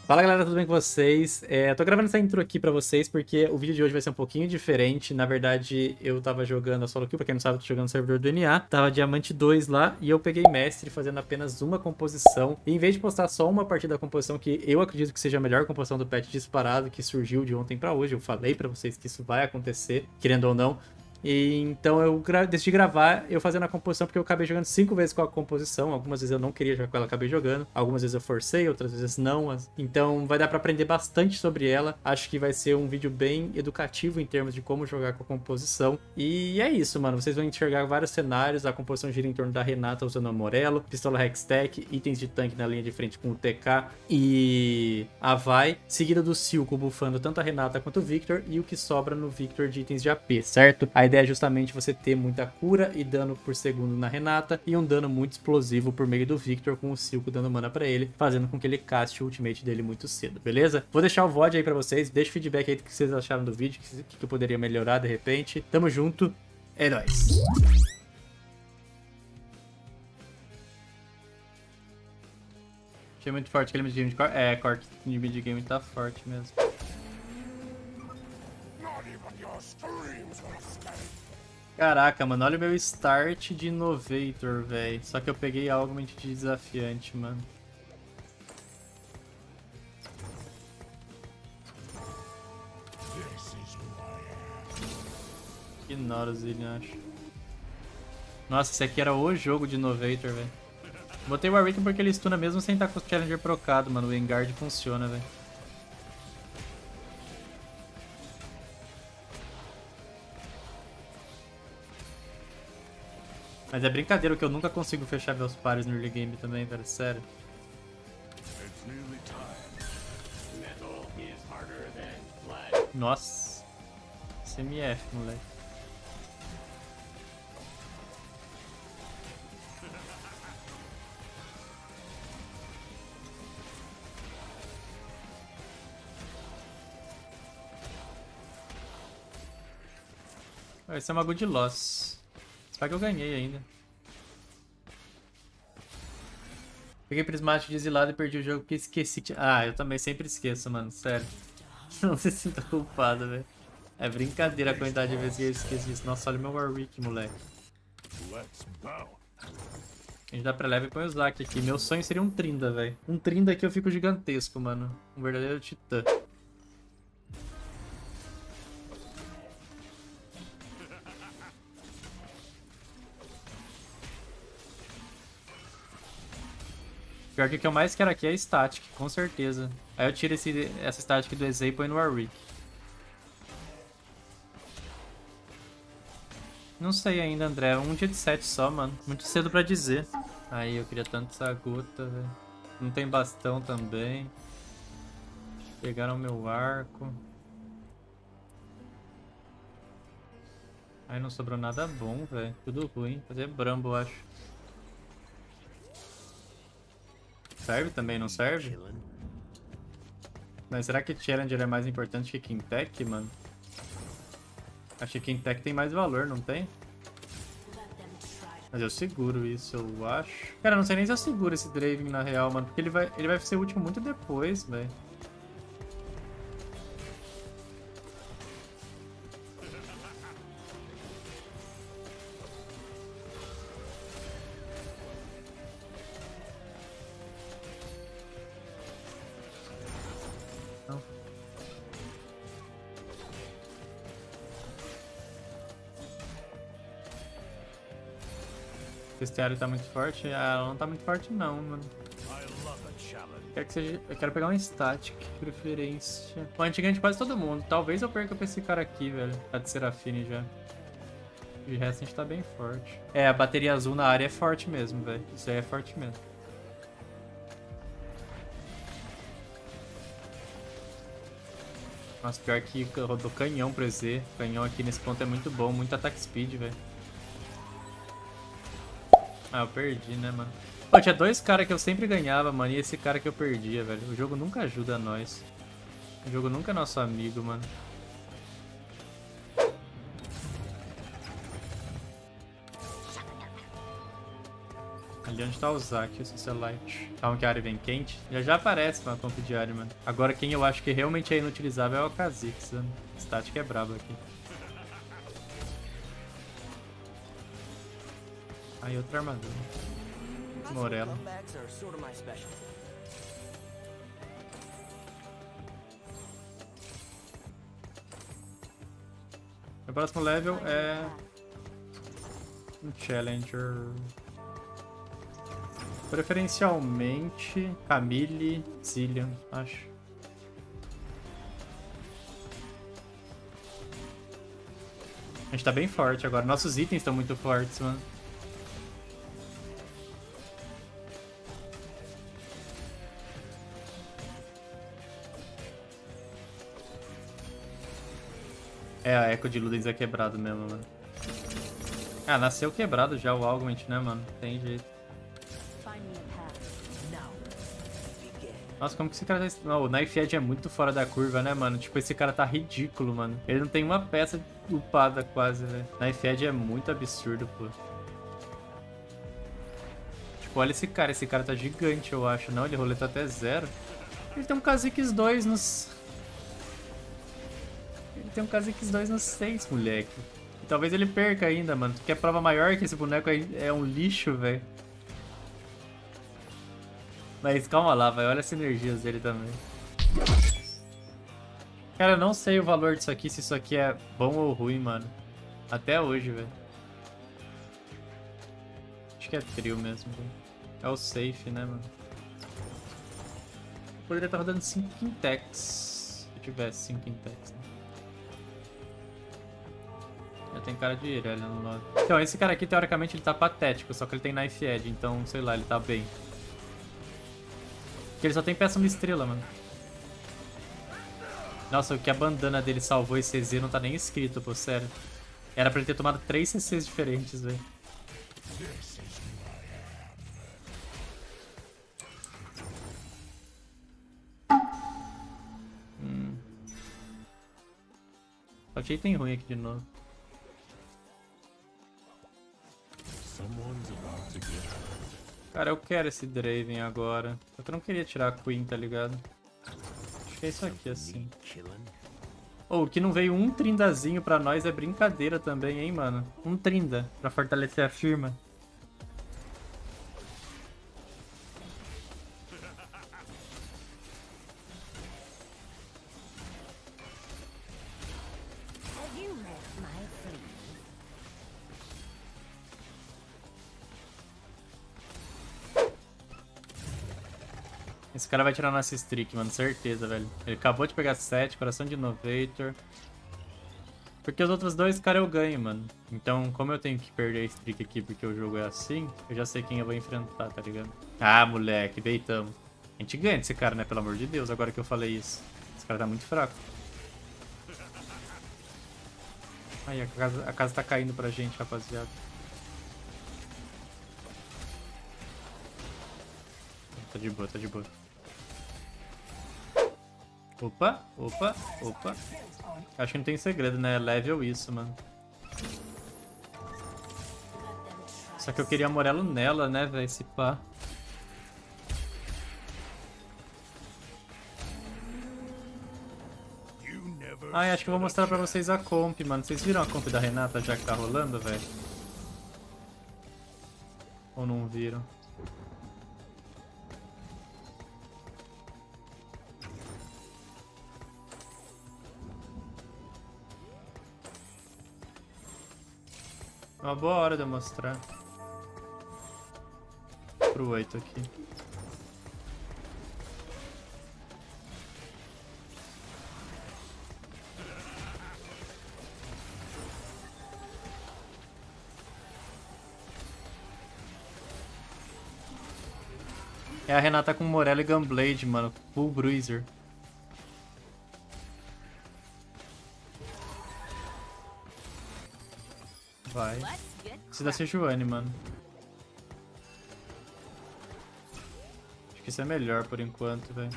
Fala galera, tudo bem com vocês? Tô gravando essa intro aqui pra vocês porque o vídeo de hoje vai ser um pouquinho diferente. Na verdade, eu tava jogando a solo kill, pra quem não sabe, eu tô jogando no servidor do NA. Tava diamante 2 lá e eu peguei mestre fazendo apenas uma composição. E em vez de postar só uma partida da composição, que eu acredito que seja a melhor composição do patch disparado, que surgiu de ontem pra hoje, eu falei pra vocês que isso vai acontecer, querendo ou não. E então eu decidi gravar eu fazendo a composição porque eu acabei jogando 5 vezes com a composição. Algumas vezes eu não queria jogar com ela, acabei jogando. Algumas vezes eu forcei, outras vezes não. Então vai dar pra aprender bastante sobre ela. Acho que vai ser um vídeo bem educativo em termos de como jogar com a composição. E é isso, mano. Vocês vão enxergar vários cenários. A composição gira em torno da Renata usando o Amorello, pistola Hextech, itens de tanque na linha de frente com o TK e a Vai. Seguida do Silco bufando tanto a Renata quanto o Victor. E o que sobra no Victor de itens de AP, certo? A ideia é justamente você ter muita cura e dano por segundo na Renata e um dano muito explosivo por meio do Victor, com o Silco dando mana pra ele, fazendo com que ele caste o ultimate dele muito cedo, beleza? Vou deixar o VOD aí pra vocês, deixa o feedback aí do que vocês acharam do vídeo, o que eu poderia melhorar de repente. Tamo junto, é nóis! Achei muito forte aquele mid-game de Cork. É, Cork de mid-game tá forte mesmo. Caraca, mano, olha o meu start de Innovator, velho. Só que eu peguei algo muito desafiante, mano. Ignora o Zillion, acho. Nossa, esse aqui era o jogo de Innovator, velho. Botei o Warwick porque ele stuna mesmo sem estar com o Challenger procado, mano. O Engard funciona, velho. Mas é brincadeira que eu nunca consigo fechar meus pares no early game também, velho. Sério. Nossa. CMF, moleque. Vai ser uma good loss. Só que eu ganhei ainda. Peguei prismático de exilado e perdi o jogo porque esqueci. Ah, eu também sempre esqueço, mano. Sério. Não se sinta culpado, velho. É brincadeira a quantidade de vezes que eu esqueço disso. Nossa, olha o meu Warwick, moleque. A gente dá pré-leve e põe o Zac aqui. Meu sonho seria um Trinda, velho. Um Trinda aqui eu fico gigantesco, mano. Um verdadeiro titã. Pior que o que eu mais quero aqui é Static, com certeza. Aí eu tiro essa Static do EZ e põe no Warwick. Não sei ainda, André. Um dia de 7 só, mano. Muito cedo pra dizer. Aí, eu queria tanto essa gota, velho. Não tem bastão também. Pegaram meu arco. Aí não sobrou nada bom, velho. Tudo ruim. Fazer Bramble, eu acho. Serve também, não serve? Mas será que Challenger é mais importante que King Tech, mano? Acho que King Tech tem mais valor, não tem? Mas eu seguro isso, eu acho. Cara, não sei nem se eu seguro esse Draven na real, mano. Porque ele vai ser útil muito depois, velho. Não. O bestiário tá muito forte? Ah, ela não tá muito forte não, mano. Eu quero pegar um static, preferência. Bom, a gente ganha de quase todo mundo. Talvez eu perca pra esse cara aqui, velho. Tá de Serafine já. De resto a gente tá bem forte. É, a bateria azul na área é forte mesmo, velho. Isso aí é forte mesmo. Nossa, pior que rodou canhão pro EZ. Canhão aqui nesse ponto é muito bom. Muito ataque speed, velho. Ah, eu perdi, né, mano? Pô, tinha dois caras que eu sempre ganhava, mano. E esse cara que eu perdia, velho. O jogo nunca ajuda nós. O jogo nunca é nosso amigo, mano. Ali onde tá o Zac, o Socialite. Calma que a área vem quente. Já aparece uma comp de área, mano. Agora quem eu acho que realmente é inutilizável é o Kha'Zix, mano. Static é brabo aqui. Aí outra armadura. Morella. Meu próximo level é um Challenger. Preferencialmente Camille, Zilean, acho. A gente tá bem forte agora. Nossos itens estão muito fortes, mano. É, a Echo de Ludens é quebrado mesmo, mano. Ah, nasceu quebrado já o Augment, né, mano? Tem jeito. Nossa, como que esse cara tá... Não, o Knife Edge é muito fora da curva, né, mano? Tipo, esse cara tá ridículo, mano. Ele não tem uma peça upada quase, velho. Knife Edge é muito absurdo, pô. Tipo, olha esse cara tá gigante, eu acho. Não, ele roletou até 0. Ele tem um Kha'Zix 2 nos... Ele tem um Kha'Zix 2 nos 6, moleque. E talvez ele perca ainda, mano. Tu quer prova maior que esse boneco aí é um lixo, velho. Mas calma lá, vai. Olha as sinergias dele também. Cara, eu não sei o valor disso aqui, se isso aqui é bom ou ruim, mano. Até hoje, velho. Acho que é trio mesmo, velho. É o safe, né, mano? Poderia estar rodando 5 Quintex. Se eu tivesse 5 Quintex, né? Já tem cara de Irelia no lado. Então, esse cara aqui, teoricamente, ele tá patético. Só que ele tem Knife Edge, então, sei lá, ele tá bem. Porque ele só tem peça uma estrela, mano. Nossa, o que a bandana dele salvou esse CZ não tá nem escrito, pô, sério. Era pra ele ter tomado 3 CCs diferentes, velho. Só que item ruim aqui de novo. Cara, eu quero esse Draven agora. Só que eu não queria tirar a Queen, tá ligado? Acho que é isso aqui, assim. Oh, o que não veio um trindazinho pra nós é brincadeira também, hein, mano? Um trinda pra fortalecer a firma. Esse cara vai tirar nossa streak, mano, certeza, velho. Ele acabou de pegar 7, coração de Innovator. Porque os outros dois, cara, eu ganho, mano. Então, como eu tenho que perder a streak aqui porque o jogo é assim, eu já sei quem eu vou enfrentar, tá ligado? Ah, moleque, deitamos. A gente ganha desse cara, né? Pelo amor de Deus, agora que eu falei isso. Esse cara tá muito fraco. Aí, a casa tá caindo pra gente, rapaziada. Tá de boa, tá de boa. Opa, opa, opa. Acho que não tem segredo, né? É level isso, mano. Só que eu queria Morello nela, né, velho? Esse pá. Ai, acho que eu vou mostrar pra vocês a comp, mano. Vocês viram a comp da Renata já que tá rolando, velho? Ou não viram? É uma boa hora de eu mostrar. Pro 8 aqui. É a Renata com Morello e Gunblade, mano. Full Bruiser. Vai. Precisa da Sejuani, mano. Acho que isso é melhor por enquanto, velho.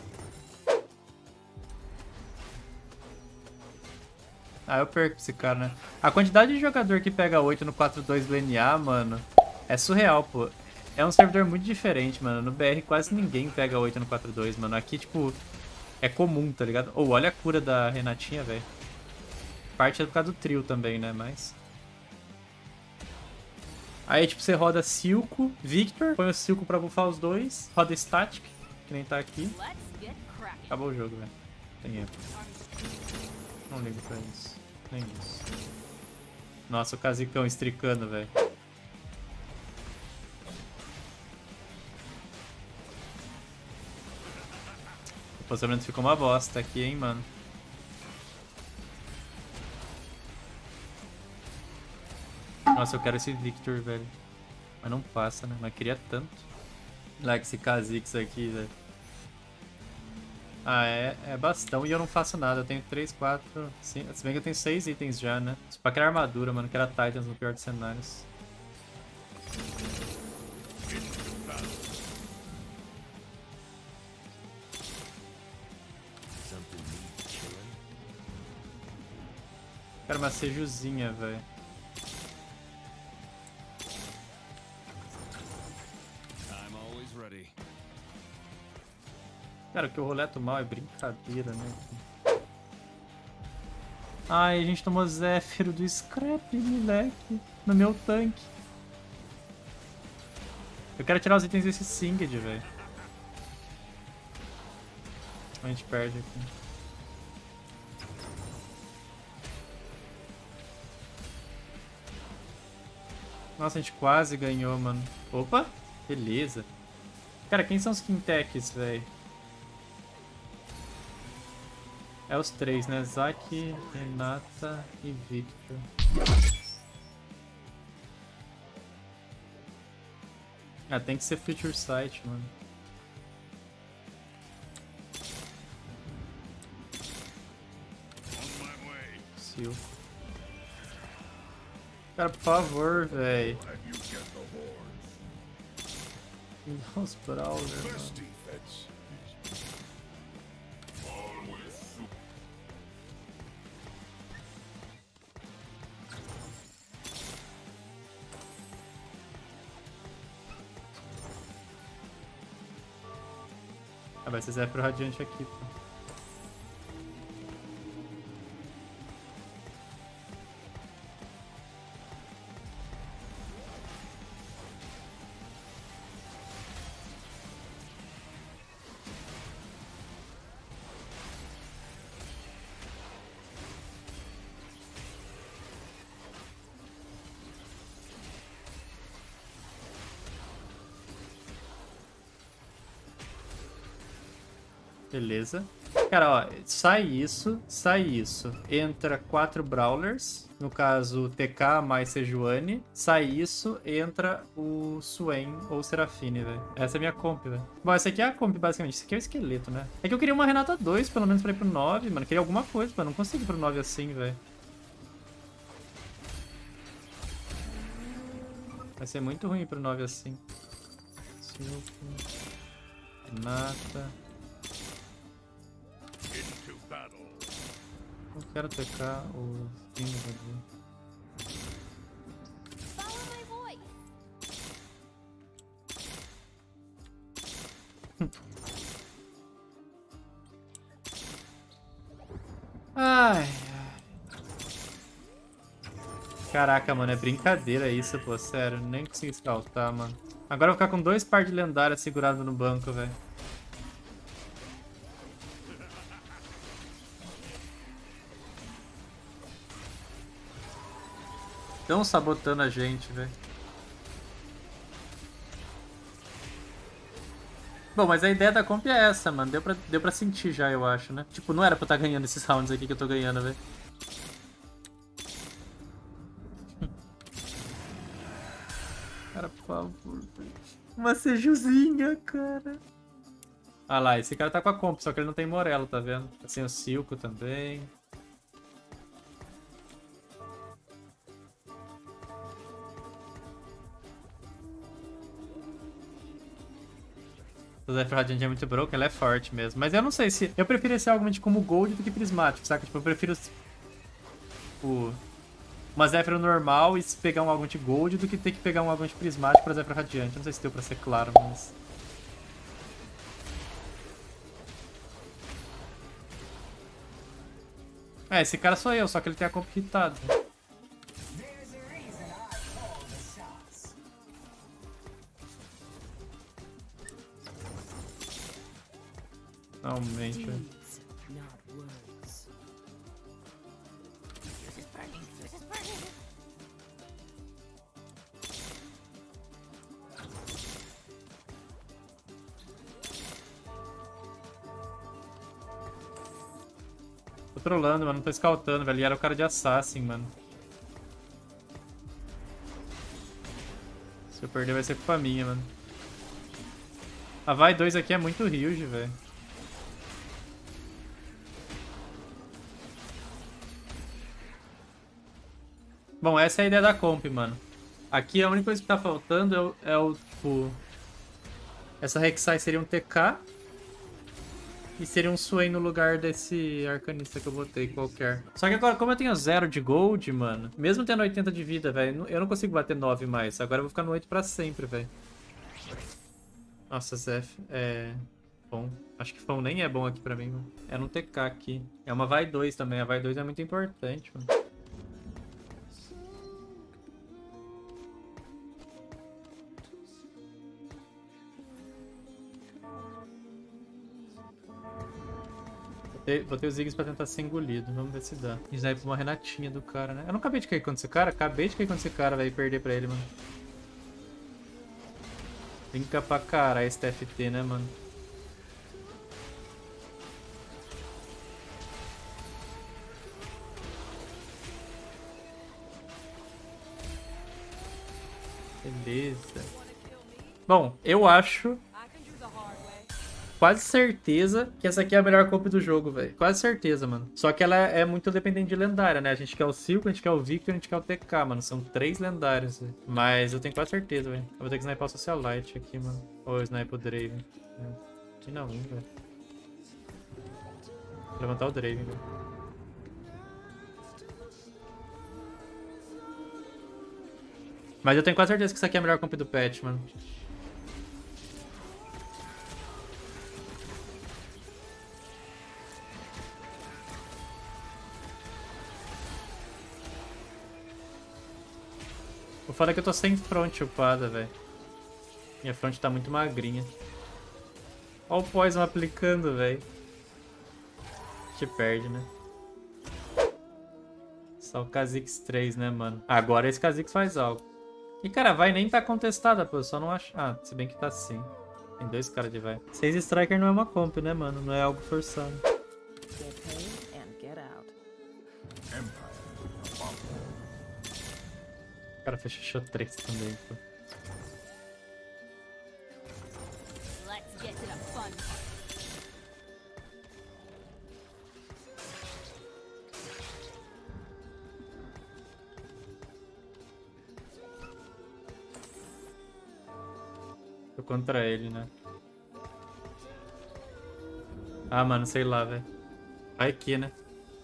Ah, eu perco esse cara, né? A quantidade de jogador que pega 8 no 4-2 do NA, mano, é surreal, pô. É um servidor muito diferente, mano. No BR quase ninguém pega 8 no 4-2, mano. Aqui, tipo, é comum, tá ligado? Ou olha a cura da Renatinha, velho. Parte é por causa do trio também, né? Mas... Aí, tipo, você roda Silco, Victor, põe o Silco pra buffar os dois, roda Static, que nem tá aqui. Acabou o jogo, velho. Tem erro. Não ligo pra isso. Nem isso. Nossa, o Kha'Zixão estricando, velho. O posicionamento ficou uma bosta aqui, hein, mano. Nossa, eu quero esse Victor, velho. Mas não passa, né? Mas queria tanto. Olha esse Kha'Zix aqui, velho. Ah, é bastão e eu não faço nada. Eu tenho 3, 4, 5... Se bem que eu tenho 6 itens já, né? Só pra criar armadura, mano. Que era Titans no pior dos cenários. Quero uma Sejuzinha, velho. Cara, que eu roleto mal é brincadeira, né? Ai, a gente tomou Zéfiro do Scrap, moleque. No meu tanque. Eu quero tirar os itens desse Singed, velho. A gente perde aqui. Nossa, a gente quase ganhou, mano. Opa! Beleza. Cara, quem são os Quintechs, velho? É os 3, né? Zac, Renata e Victor. Ah, tem que ser Future Sight, mano. Sil. Cara, por favor, velho. Os Brawler, mano. Ah, vai ser Zéfiro Radiante aqui, pô. Beleza. Cara, ó, sai isso. Entra 4 Brawlers. No caso, TK mais Sejuani. Sai isso, entra o Swain ou Serafine, velho. Essa é a minha comp, velho. Bom, essa aqui é a comp, basicamente. Isso aqui é o esqueleto, né? É que eu queria uma Renata 2, pelo menos, pra ir pro 9, mano. Queria alguma coisa, mano. Não consigo ir pro 9 assim, velho. Vai ser muito ruim ir pro 9 assim. Silco. Renata. Não quero TK o Sting ali. Ai. Caraca, mano, é brincadeira isso, pô. Sério, nem consegui scoutar, mano. Agora eu vou ficar com 2 par de lendárias segurado no banco, velho. Estão sabotando a gente, velho. Bom, mas a ideia da comp é essa, mano. Deu pra sentir já, eu acho, né? Tipo, não era pra eu estar ganhando esses rounds aqui que eu tô ganhando, velho. Cara, por favor, velho. Uma Sejuzinha, cara. Ah lá, esse cara tá com a comp, só que ele não tem Morelo, tá vendo? Tá sem o Silco também. O Zéfiro Radiante é muito broken, ela é forte mesmo. Mas eu não sei se... Eu prefiro esse argumento como Gold do que Prismático, saca? Tipo, eu prefiro... O... uma Zephyr normal e pegar um Aghanim Gold do que ter que pegar um Aghanim Prismático pra Zephyr Radiante. Não sei se deu pra ser claro, mas... É, esse cara sou eu, só que ele tem a comp hitada. Realmente, velho. Tô trolando, mano. Não tô scoutando, velho. E era o cara de Assassin, mano. Se eu perder vai ser culpa minha, mano. A Vai 2 aqui é muito huge, velho. Bom, essa é a ideia da comp, mano. Aqui a única coisa que tá faltando é o tipo... Essa Rek'Sai seria um TK. E seria um Swain no lugar desse Arcanista que eu botei, qualquer. Só que agora, como eu tenho 0 de gold, mano, mesmo tendo 80 de vida, velho, eu não consigo bater 9 mais. Agora eu vou ficar no 8 pra sempre, velho. Nossa, Zef, bom. Acho que Fão nem é bom aqui pra mim, mano. É no TK aqui. É uma Vai 2 também. A Vai 2 é muito importante, mano. Botei os Ziggs pra tentar ser engolido. Vamos ver se dá. Snipe uma Renatinha do cara, né? Eu não acabei de cair contra esse cara? Acabei de cair contra esse cara, velho. E perder pra ele, mano. Brinca pra caralho esse TFT, né, mano? Beleza. Bom, eu acho... Quase certeza que essa aqui é a melhor comp do jogo, velho. Quase certeza, mano. Só que ela é muito dependente de lendária, né? A gente quer o Silco, a gente quer o Victor, a gente quer o TK, mano. São 3 lendários, véio. Mas eu tenho quase certeza, velho. Eu vou ter que snipar o Socialite aqui, mano. Ou eu sniper o Draven. Aqui não, velho. Vou levantar o Draven, velho. Mas eu tenho quase certeza que isso aqui é a melhor comp do patch, mano. O foda é que eu tô sem front upada, velho. Minha front tá muito magrinha. Olha o Poison aplicando, velho. Te perde, né? Só o Kha'Zix 3, né, mano? Agora esse Kha'Zix faz algo. E, cara, Vai nem tá contestada, pô. Eu só não acho... Ah, se bem que tá sim. Tem 2 caras de Vai. 6 Striker não é uma comp, né, mano? Não é algo forçado. O cara fechou 3 também, pô. Tô contra ele, né? Ah, mano, sei lá, velho. Vai aqui, né?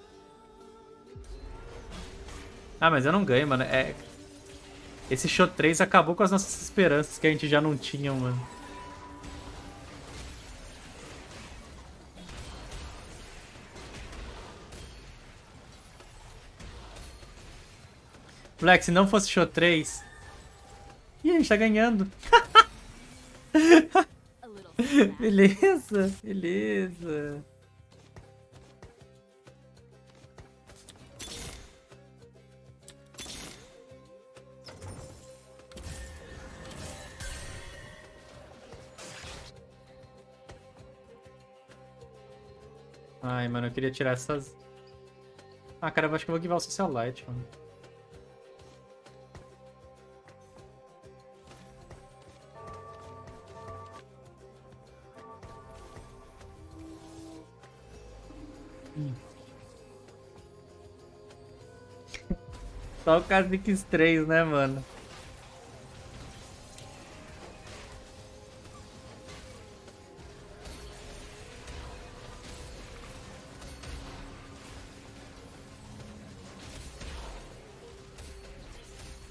Ah, mas eu não ganho, mano. Esse Show 3 acabou com as nossas esperanças que a gente já não tinha, mano. Moleque, se não fosse Show 3... Ih, a gente tá ganhando. Beleza, beleza. Ai, mano, eu queria tirar essas... Ah, cara, eu acho que eu vou givar o Socialite, mano. Só o Kha'Zix 3, né, mano?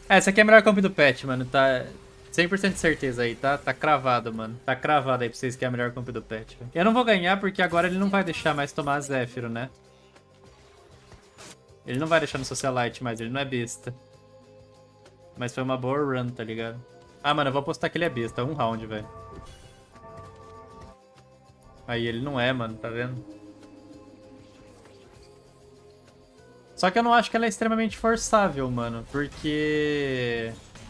É, essa aqui é a melhor comp do patch, mano. Tá 100% de certeza aí, tá? Tá cravado, mano. Tá cravado aí pra vocês que é a melhor comp do patch. Véio. Eu não vou ganhar porque agora ele não vai deixar mais tomar a Zephyro, né? Ele não vai deixar no Socialite mais, ele não é besta. Mas foi uma boa run, tá ligado? Ah, mano, eu vou apostar que ele é besta. Um round, velho. Aí, ele não é, mano, tá vendo? Só que eu não acho que ela é extremamente forçável, mano. Porque...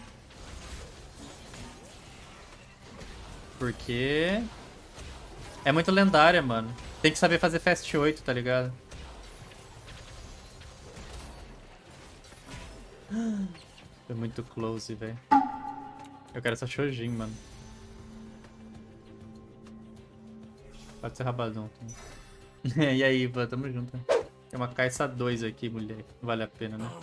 é muito lendária, mano. Tem que saber fazer Fast 8, tá ligado? Foi muito close, velho. Eu quero essa Shojin, mano. Pode ser rabadão. E aí, Ivan, tamo junto. Tem uma caixa 2 aqui, mulher. Vale a pena, né?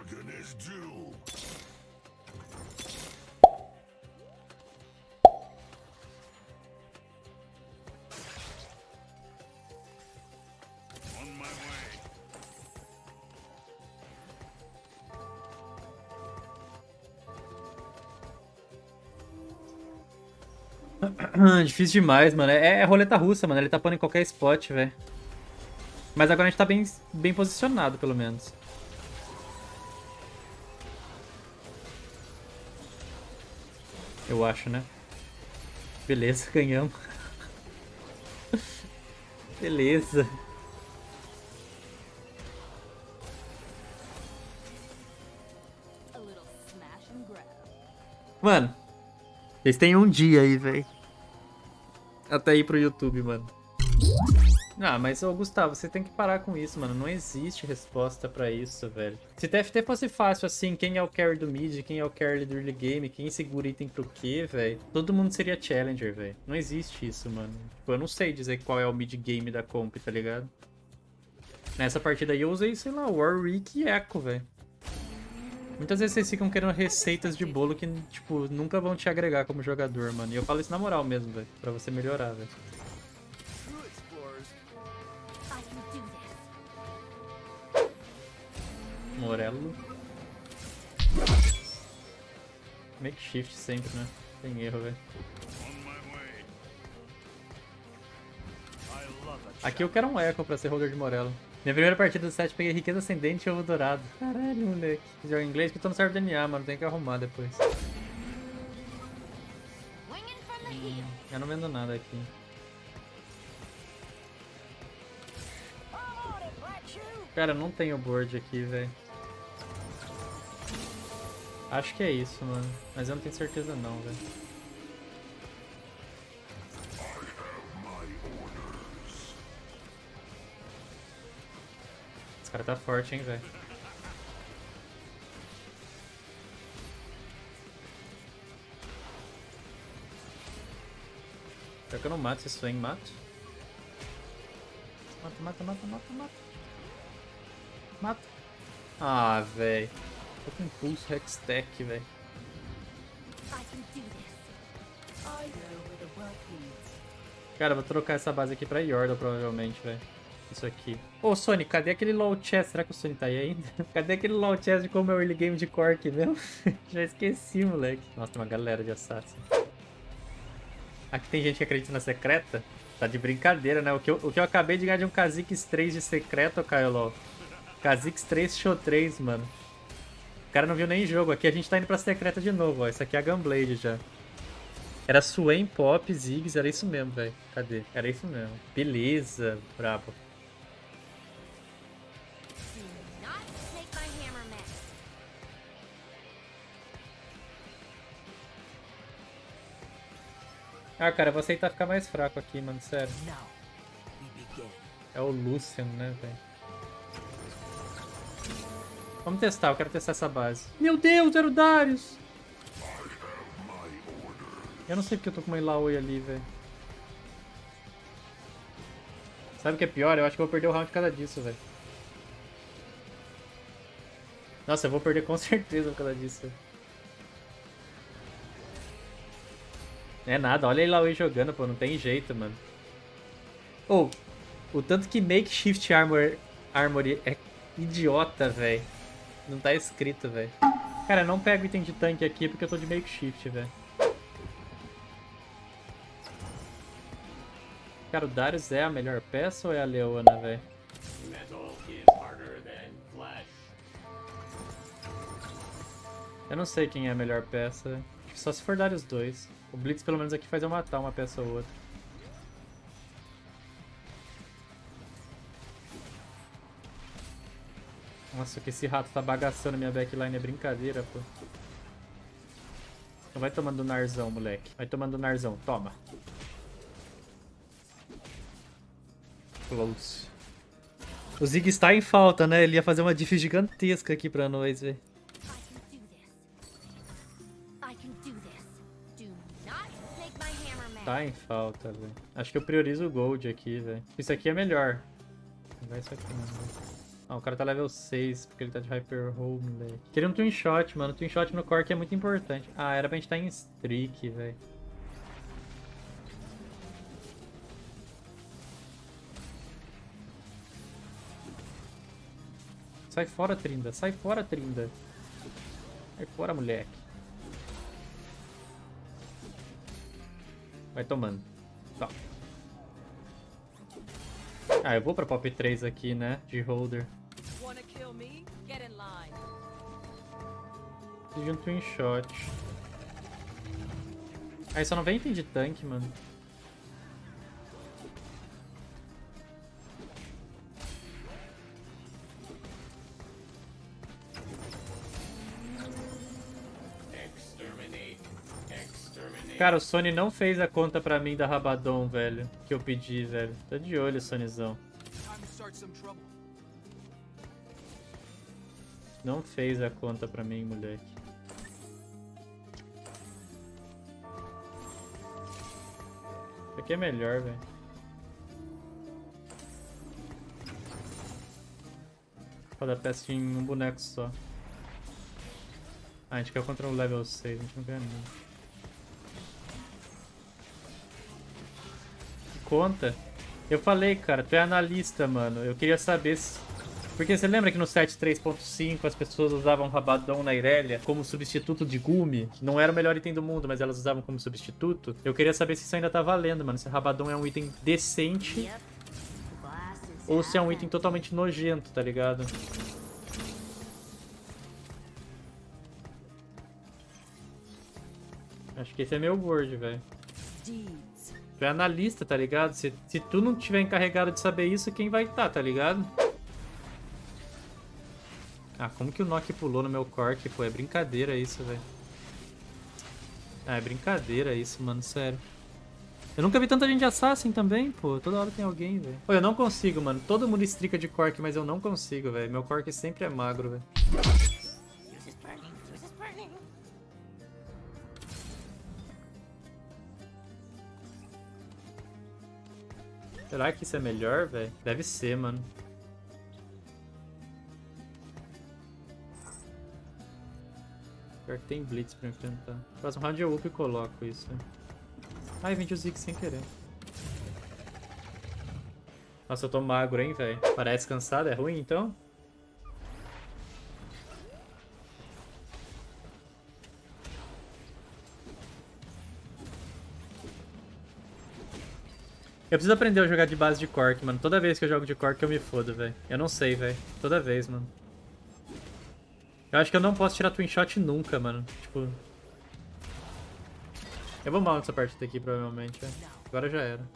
Difícil demais, mano. É roleta russa, mano. Ele tá pondo em qualquer spot, velho. Mas agora a gente tá bem posicionado, pelo menos. Eu acho, né? Beleza, ganhamos. Beleza. Mano, eles têm um dia aí, velho. Até ir pro YouTube, mano. Ah, mas ô Gustavo, você tem que parar com isso, mano. Não existe resposta pra isso, velho. Se TFT fosse fácil assim, quem é o carry do mid, quem é o carry do early game, quem segura item pro quê, velho, todo mundo seria challenger, velho. Não existe isso, mano. Tipo, eu não sei dizer qual é o mid game da comp, tá ligado? Nessa partida aí eu usei, sei lá, Warwick e Echo, velho. Muitas vezes vocês ficam querendo receitas de bolo que, tipo, nunca vão te agregar como jogador, mano. E eu falo isso na moral mesmo, velho. Pra você melhorar, velho. Morello. Makeshift sempre, né? Tem erro, velho. Aqui eu quero um Echo pra ser holder de Morello. Minha primeira partida do set peguei riqueza ascendente e ovo dourado. Caralho, moleque. Joga inglês que eu tô no server DNA, mano. Tem que arrumar depois. Eu não vendo nada aqui. Cara, não tenho board aqui, velho. Acho que é isso, mano. Mas eu não tenho certeza não, velho. Esse cara tá forte, hein, velho. Será que eu não mato esse swing? Mato? Mata, mata, mata, mata, mata. Mata. Ah, velho. Tô com impulso Hextech, velho. Cara, eu vou trocar essa base aqui pra Yordle, provavelmente, velho. Isso aqui. Ô, Sony, cadê aquele low chest? Será que o Sony tá aí ainda? Cadê aquele low chest de como é o early game de core aqui mesmo? Já esqueci, moleque. Nossa, tem uma galera de assassin. Aqui tem gente que acredita na secreta. Tá de brincadeira, né? O que eu acabei de ganhar de um Kha'Zix 3 de secreto, Kailol. Kha'Zix 3 show 3, mano. O cara não viu nem jogo. Aqui a gente tá indo pra secreta de novo, ó. Isso aqui é a Gunblade já. Era Swain, Pop, Ziggs, era isso mesmo, velho. Cadê? Era isso mesmo. Beleza, brabo. Ah, cara, eu vou aceitar ficar mais fraco aqui, mano, sério. É o Lucian, né, velho? Vamos testar, eu quero testar essa base. Meu Deus, era o Darius! Eu não sei porque eu tô com uma Illaoi ali, velho. Sabe o que é pior? Eu acho que eu vou perder o round por causa disso, velho. Nossa, eu vou perder com certeza por causa disso. É nada, olha a Illaoi jogando, pô, não tem jeito, mano. Ou, o tanto que Makeshift Armory é idiota, velho. Não tá escrito, velho. Cara, eu não pego item de tanque aqui porque eu tô de makeshift, velho. Cara, o Darius é a melhor peça ou é a Leona, velho? Eu não sei quem é a melhor peça, véio. Só se for Darius 2. O Blitz pelo menos aqui faz eu matar uma peça ou outra. Nossa, que esse rato tá bagaçando minha backline é brincadeira, pô. Então vai tomando narzão, moleque. Vai tomando narzão, toma. Close. O Ziggs está em falta, né? Ele ia fazer uma diff gigantesca aqui pra nós, velho. Tá em falta, velho. Acho que eu priorizo o Gold aqui, velho. Isso aqui é melhor. Vai isso aqui, mano. Ah, o cara tá level 6, porque ele tá de Hyper Hole, moleque. Queria um Twin Shot, mano. Twin Shot no Cork é muito importante. Ah, era pra gente tá em Streak, velho. Sai fora, Trinda. Sai fora, Trinda. Sai fora, moleque. Vai tomando. Tá. Ah, eu vou pra Pop 3 aqui, né? De Holder. Preciso de um Twin Shot. Aí só não vem item de tanque, mano. Cara, o Sony não fez a conta pra mim da Rabadon, velho. Que eu pedi, velho. Tá de olho, Sonyzão. Não fez a conta pra mim, moleque. Isso aqui é melhor, velho. Foda peça em um boneco só. Ah, a gente quer contra o level 6, a gente não ganha nada. Conta. Eu falei, cara, tu é analista, mano. Eu queria saber se... Porque você lembra que no set 3.5 as pessoas usavam Rabadon na Irelia como substituto de Gumi? Não era o melhor item do mundo, mas elas usavam como substituto. Eu queria saber se isso ainda tá valendo, mano. Se Rabadon é um item decente ou se é um item totalmente nojento, tá ligado? Acho que esse é meu word, velho. Tu é analista, tá ligado? Se tu não tiver encarregado de saber isso, quem vai tá ligado? Ah, como que o Nock pulou no meu Cork? Pô, é brincadeira isso, velho. Ah, é brincadeira isso, mano, sério. Eu nunca vi tanta gente de Assassin também, pô. Toda hora tem alguém, velho. Pô, eu não consigo, mano. Todo mundo estrica de Cork, mas eu não consigo, velho. Meu Cork sempre é magro, velho. Será que isso é melhor, velho? Deve ser, mano. Pior que tem Blitz pra enfrentar. Próximo round eu up e coloco isso. Ai, vendi o Ziggs sem querer. Nossa, eu tô magro, hein, velho. Parece cansado, é ruim, então? Eu preciso aprender a jogar de base de Cork, mano. Toda vez que eu jogo de Cork eu me fodo, velho. Eu não sei, velho. Toda vez, mano. Eu acho que eu não posso tirar Twin Shot nunca, mano. Tipo... Eu vou mal nessa partida aqui, provavelmente, velho. Agora já era.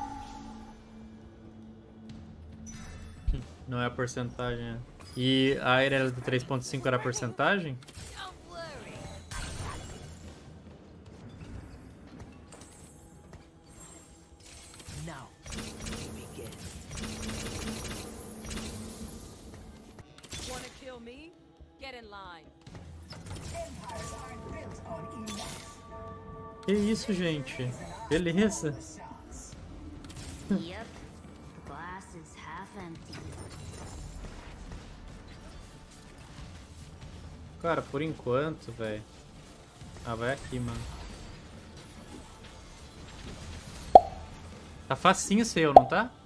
Não é a porcentagem, é. E a Irelia do 3.5 era a porcentagem? Que isso, gente? Beleza. Cara, por enquanto, velho. Ah, vai aqui, mano. Tá facinho o seu, não tá?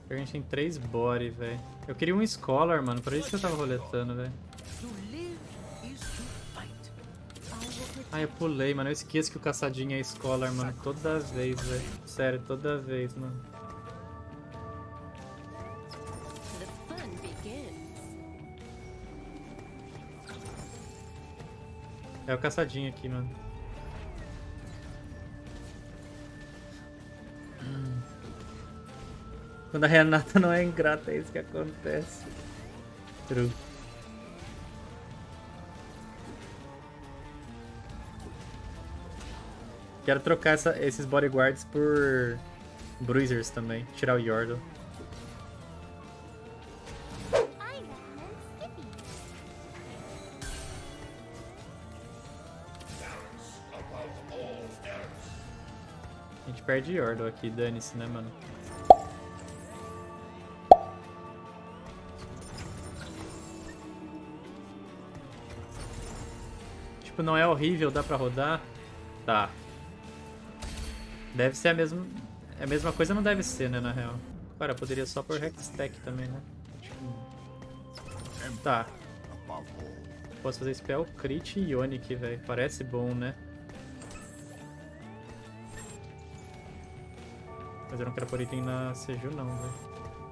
A gente tem 3 body, velho. Eu queria um Scholar, mano. Por isso que eu tava roletando, velho. Ah, eu pulei, mano. Eu esqueço que o caçadinho é Scholar, mano. Toda vez, velho. Sério, toda vez, mano. É o caçadinho aqui, mano. Quando a Renata não é ingrata, é isso que acontece. True. Quero trocar esses bodyguards por bruisers também. Tirar o Yordle. A gente perde Yordle aqui, dane-se, né, mano? Tipo, não é horrível, dá pra rodar? Tá. Deve ser a mesma coisa, não deve ser, né, na real. Cara, eu poderia só por Hextech também, né? Tá. Posso fazer Spell, Crit e Ionic, velho. Parece bom, né? Mas eu não quero pôr item na Seju, não, velho.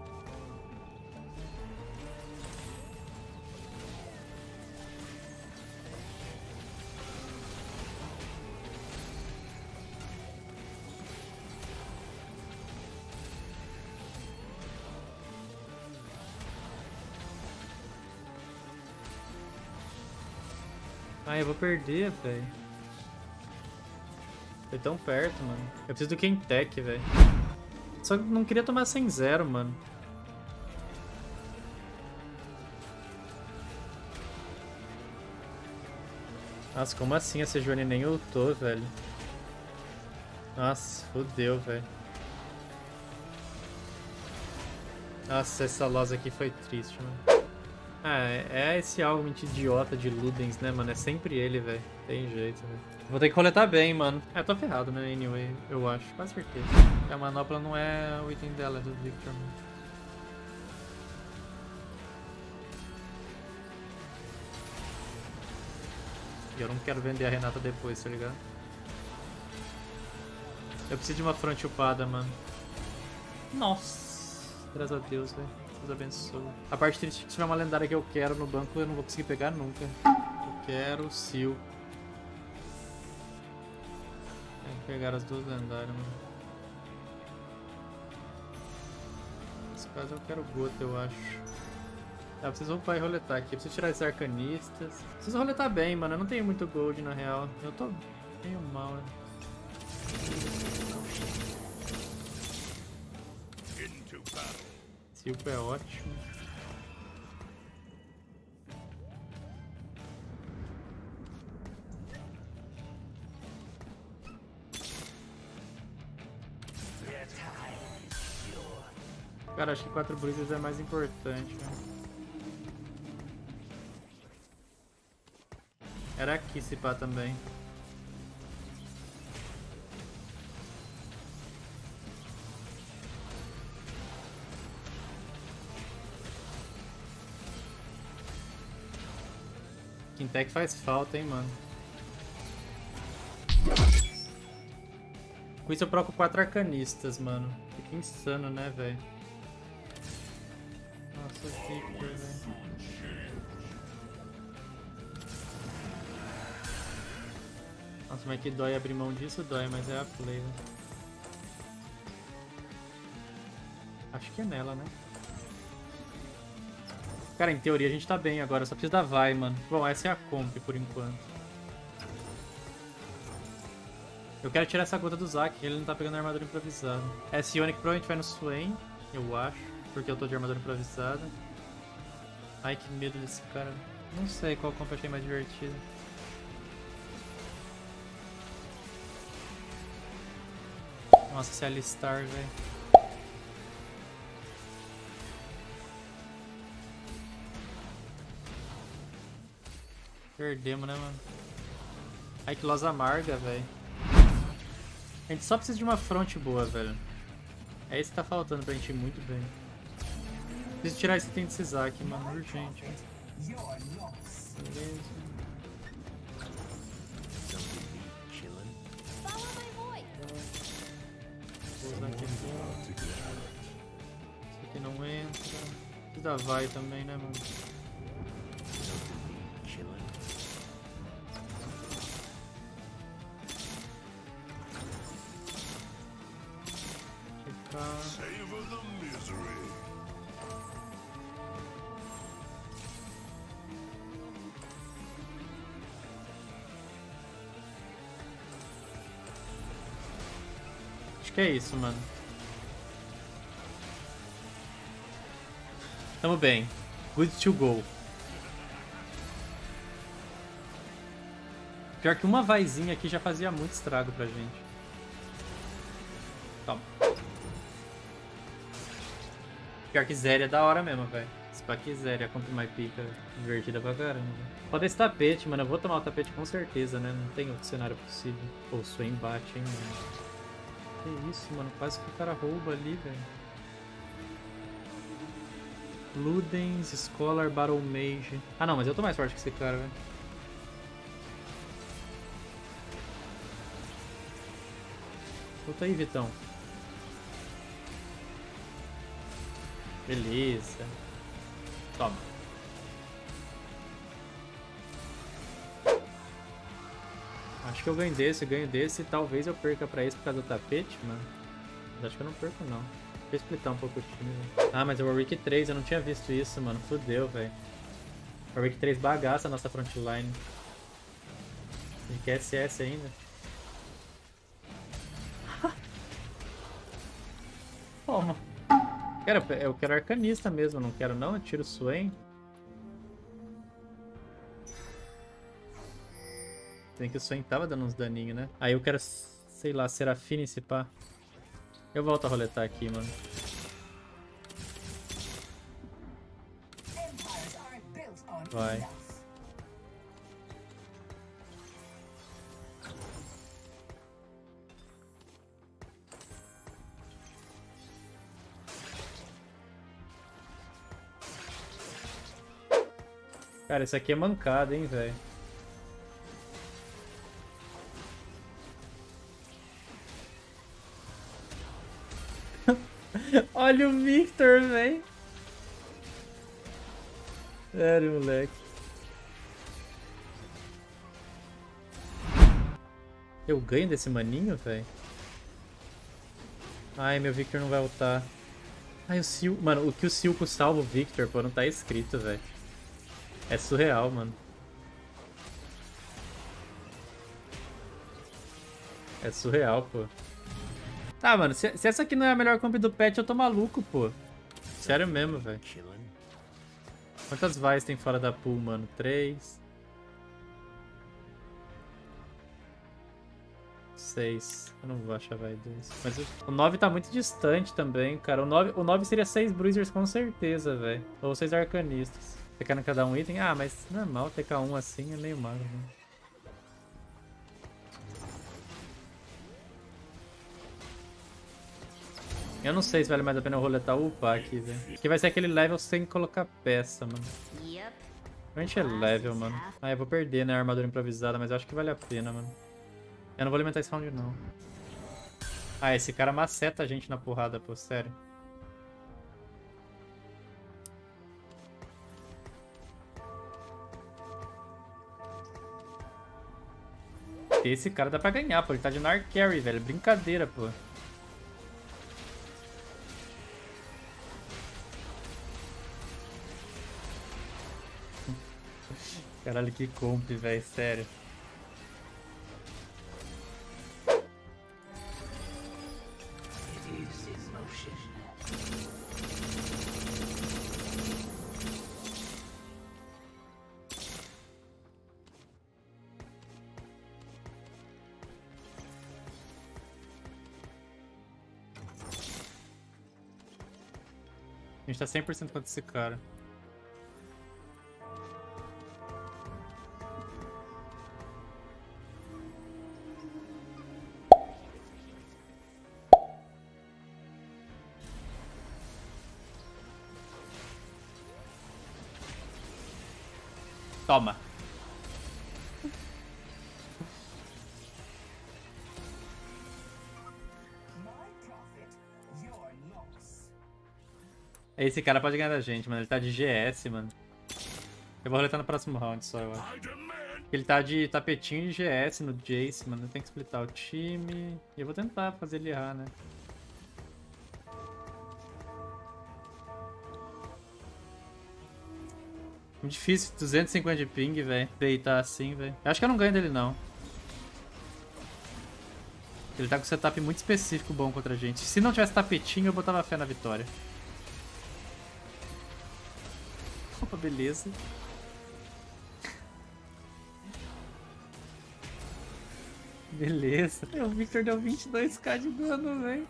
Ah, eu vou perder, velho. Foi tão perto, mano. Eu preciso do Kentech, velho. Só que não queria tomar 100-0, mano. Nossa, como assim a Sejuani nem ultou, velho? Nossa, fodeu, velho. Nossa, essa loss aqui foi triste, mano. Ah, é esse algo muito idiota de Ludens, né, mano? É sempre ele, velho. Tem jeito, velho. Vou ter que roletar bem, mano. É, eu tô ferrado, né, anyway, eu acho. Quase certeza. A manopla não é o item dela, é do Victor, mano. E eu não quero vender a Renata depois, tá ligado? Eu preciso de uma front upada, mano. Nossa. Graças a Deus, velho. Deus abençoe. A parte triste é que se tiver uma lendária que eu quero no banco, eu não vou conseguir pegar nunca. Eu quero Seal. Tem que pegar as duas lendárias, mano. Nesse caso eu quero Gota, eu acho. Tá, preciso upar e roletar aqui. Preciso tirar esses arcanistas. Preciso roletar bem, mano. Eu não tenho muito gold, na real. Eu tô meio mal, né? Silco é ótimo. Cara, acho que 4 bruisers é mais importante, né? Era aqui se pá também. Kentech faz falta, hein, mano. Com isso eu proco 4 arcanistas, mano. Fica insano, né, velho? Nossa, o Victor, velho. Nossa, mas que dói abrir mão disso, dói, mas é a play, velho. Acho que é nela, né? Cara, em teoria a gente tá bem agora, só precisa da vai, mano. Bom, essa é a comp por enquanto. Eu quero tirar essa gota do Zac, ele não tá pegando armadura improvisada. Essa Ionic provavelmente vai no Swain, eu acho, porque eu tô de armadura improvisada. Ai, que medo desse cara. Não sei qual comp eu achei mais divertida. Nossa, esse Alistar, velho. Perdemos, né, mano? Ai, que loss amarga, velho. A gente só precisa de uma front boa, velho. É isso que tá faltando pra gente ir muito bem. Preciso tirar esse item de Sizak, mano. Urgente. Beleza. Vou usar aqui. Isso aqui não entra. Precisa vai também, né, mano? Savor the misery. Acho que é isso, mano. Tamo bem. Good to go. Pior que uma vaizinha aqui já fazia muito estrago pra gente. Toma. Pior que Zéria é da hora mesmo, velho. Se pá que Zéria compra uma pica invertida pra caramba. Foda esse tapete, mano. Eu vou tomar o tapete com certeza, né? Não tem outro cenário possível. Pô, o Swain bate, hein, mano. Que isso, mano. Quase que o cara rouba ali, velho. Ludens, Scholar, Battle Mage. Ah, não, mas eu tô mais forte que esse cara, velho. Volta aí, Vitão. Beleza. Toma. Acho que eu ganho desse e talvez eu perca pra esse por causa do tapete, mano. Mas acho que eu não perco, não. Deixa eu explitar um pouco o time. Véio. Ah, mas é o Warwick 3, eu não tinha visto isso, mano. Fudeu, velho. O Warwick 3 bagaça a nossa frontline. Ele quer SS ainda. Toma. Eu quero arcanista mesmo, não quero não. Eu tiro o Swain. Tem que o Swain tava dando uns daninhos, né? Aí eu quero, sei lá, Serafine se pá. Eu volto a roletar aqui, mano. Vai. Cara, isso aqui é mancada, hein, velho. Olha o Victor, velho. Sério, moleque. Eu ganho desse maninho, velho? Ai, meu Victor não vai ultar. Ai, o Silco... Mano, o que o Silco salva o Victor, pô, não tá escrito, velho. É surreal, mano. É surreal, pô. Tá, mano, se essa aqui não é a melhor comp do patch, eu tô maluco, pô. Sério mesmo, velho. Quantas vaias tem fora da pool, mano? 3. 6. Eu não vou achar vai 2. Mas o 9 tá muito distante também, cara. O 9 seria 6 bruisers com certeza, velho. Ou 6 arcanistas. Você quer cada um item? Ah, mas normal, TK1 assim é meio mago, né? Eu não sei se vale mais a pena eu roletar ou upar aqui, velho. Aqui vai ser aquele level sem colocar peça, mano. A gente é level, mano. Ah, eu vou perder, né, a armadura improvisada, mas eu acho que vale a pena, mano. Eu não vou alimentar esse round, não. Ah, esse cara maceta a gente na porrada, pô, sério. Esse cara dá pra ganhar, pô. Ele tá de Narc Carry, velho. Brincadeira, pô. Caralho, que comp, velho. Sério. A gente tá 100% contra esse cara. Toma. Esse cara pode ganhar da gente, mano. Ele tá de GS, mano. Eu vou roletar no próximo round só, eu acho. Ele tá de tapetinho de GS no Jace, mano. Tem que splitar o time. E eu vou tentar fazer ele errar, né? Muito difícil, 250 de ping, velho. Deitar assim, velho. Acho que eu não ganho dele, não. Ele tá com um setup muito específico bom contra a gente. Se não tivesse tapetinho, eu botava fé na vitória. Opa, beleza. Beleza. O Victor deu 22k de dano, velho.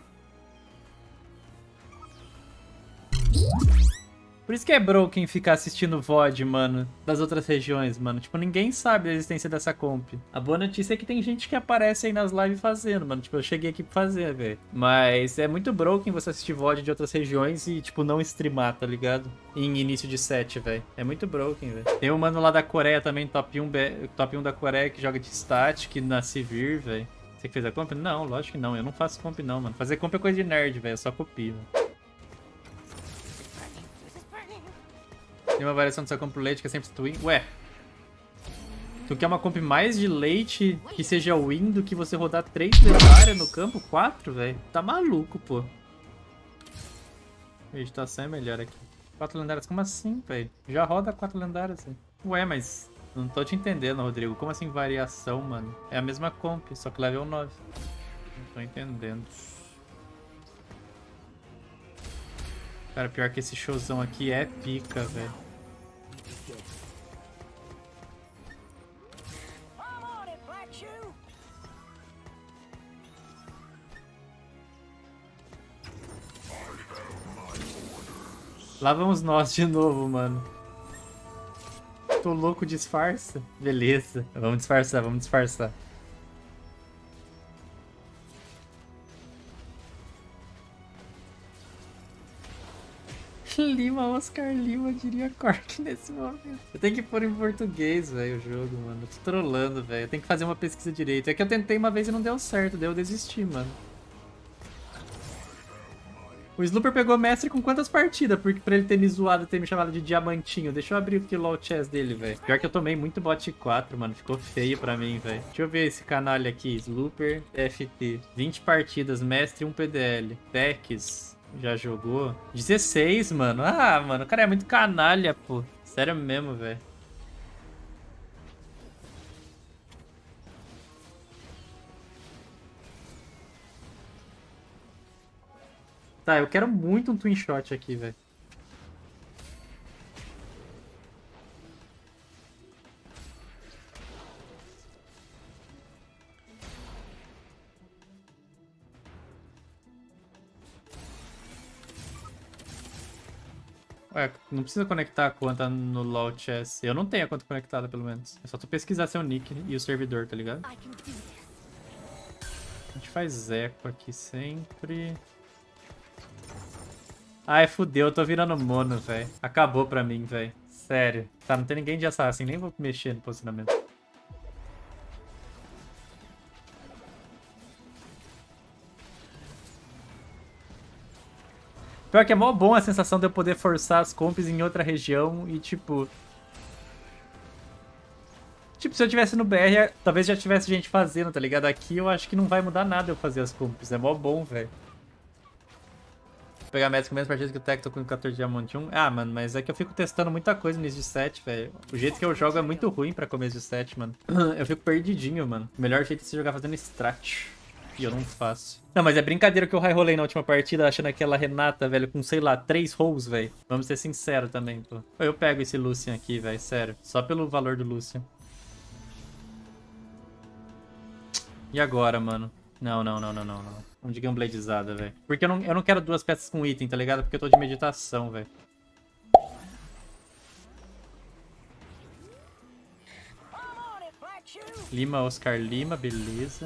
Por isso que é broken ficar assistindo VOD, mano, das outras regiões, mano. Tipo, ninguém sabe da existência dessa comp. A boa notícia é que tem gente que aparece aí nas lives fazendo, mano. Tipo, eu cheguei aqui pra fazer, velho. Mas é muito broken você assistir VOD de outras regiões e, tipo, não streamar, tá ligado? Em início de set, velho. É muito broken, velho. Tem um mano lá da Coreia também, top 1 da Coreia, que joga de static na Sivir, velho. Você que fez a comp? Não, lógico que não. Eu não faço comp não, mano. Fazer comp é coisa de nerd, velho. Eu só copio, mano. Tem uma variação do seu comp pro late que é sempre twin. Ué. Tu quer uma comp mais de late que seja win do que você rodar 3 lendárias no campo? 4, velho? Tá maluco, pô. A meditação é melhor aqui. 4 lendárias? Como assim, velho? Já roda 4 lendárias, velho. Ué, mas... Não tô te entendendo, Rodrigo. Como assim variação, mano? É a mesma comp, só que level 9. Não tô entendendo. Cara, pior que esse showzão aqui é pica, velho. Lá vamos nós de novo, mano. Tô louco, disfarça. Beleza. Vamos disfarçar, vamos disfarçar. Lima, Oscar Lima, diria Cork nesse momento. Eu tenho que pôr em português, velho, o jogo, mano. Eu tô trolando, velho. Eu tenho que fazer uma pesquisa direito. É que eu tentei uma vez e não deu certo, daí eu desisti, mano. O Slooper pegou mestre com quantas partidas? Porque pra ele ter me zoado, ter me chamado de diamantinho. Deixa eu abrir o LoL chess dele, velho. Pior que eu tomei muito bot 4, mano. Ficou feio pra mim, velho. Deixa eu ver esse canalha aqui. Slooper FT. 20 partidas, mestre 1 PDL. Tex. Já jogou? 16, mano. Ah, mano, o cara é muito canalha, pô. Sério mesmo, velho. Tá, eu quero muito um twin shot aqui, velho. Ué, não precisa conectar a conta no LoL Chess. Eu não tenho a conta conectada, pelo menos. É só tu pesquisar seu nick e o servidor, tá ligado? A gente faz eco aqui sempre. Ai, fudeu, eu tô virando mono, velho. Acabou pra mim, velho. Sério. Tá, não tem ninguém de assassin, nem vou mexer no posicionamento. Pior que é mó bom a sensação de eu poder forçar as comps em outra região e, tipo... Tipo, se eu tivesse no BR, talvez já tivesse gente fazendo, tá ligado? Aqui eu acho que não vai mudar nada eu fazer as comps. É mó bom, velho. Vou pegar médico com menos partidas que o Tech, tô com 14 Diamante 1. Ah, mano, mas é que eu fico testando muita coisa no início de set, velho. O jeito que eu jogo é muito ruim pra começo de set, mano. Eu fico perdidinho, mano. O melhor jeito é se jogar fazendo strat. E eu não faço. Não, mas é brincadeira que eu high rolei na última partida achando aquela Renata, velho, com, sei lá, 3 rolls, velho. Vamos ser sinceros também, pô. Eu pego esse Lucian aqui, velho, sério. Só pelo valor do Lucian. E agora, mano? Não. Vamos de Gunbladezada, velho. Porque eu não quero 2 peças com item, tá ligado? Porque eu tô de meditação, velho. Lima, Oscar Lima, beleza.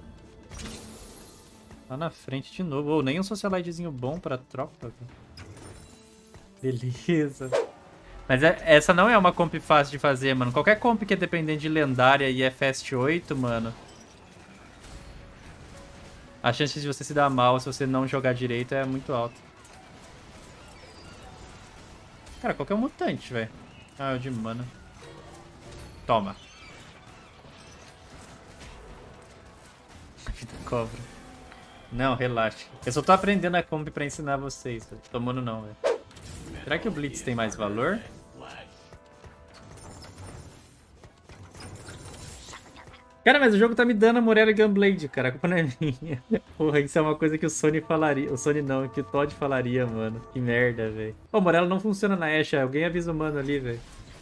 Lá na frente de novo. Oh, nem um socialitezinho bom pra tropa. Beleza. Mas essa não é uma comp fácil de fazer, mano. Qualquer comp que é dependente de lendária e é fast 8, mano. A chance de você se dar mal se você não jogar direito é muito alta. Cara, qual que é o mutante, velho? Ah, é o de mana. Toma. Vida cobra. Não, relaxa. Eu só tô aprendendo a comp pra ensinar vocês. Tomando não, velho. Será que o Blitz tem mais valor? Cara, mas o jogo tá me dando a Morello e Gunblade, cara. A culpa não é minha. Porra, isso é uma coisa que o Sony falaria. O Sony não, que o Todd falaria, mano. Que merda, velho. Pô, Morello não funciona na Ashe. Alguém avisa o mano ali, velho.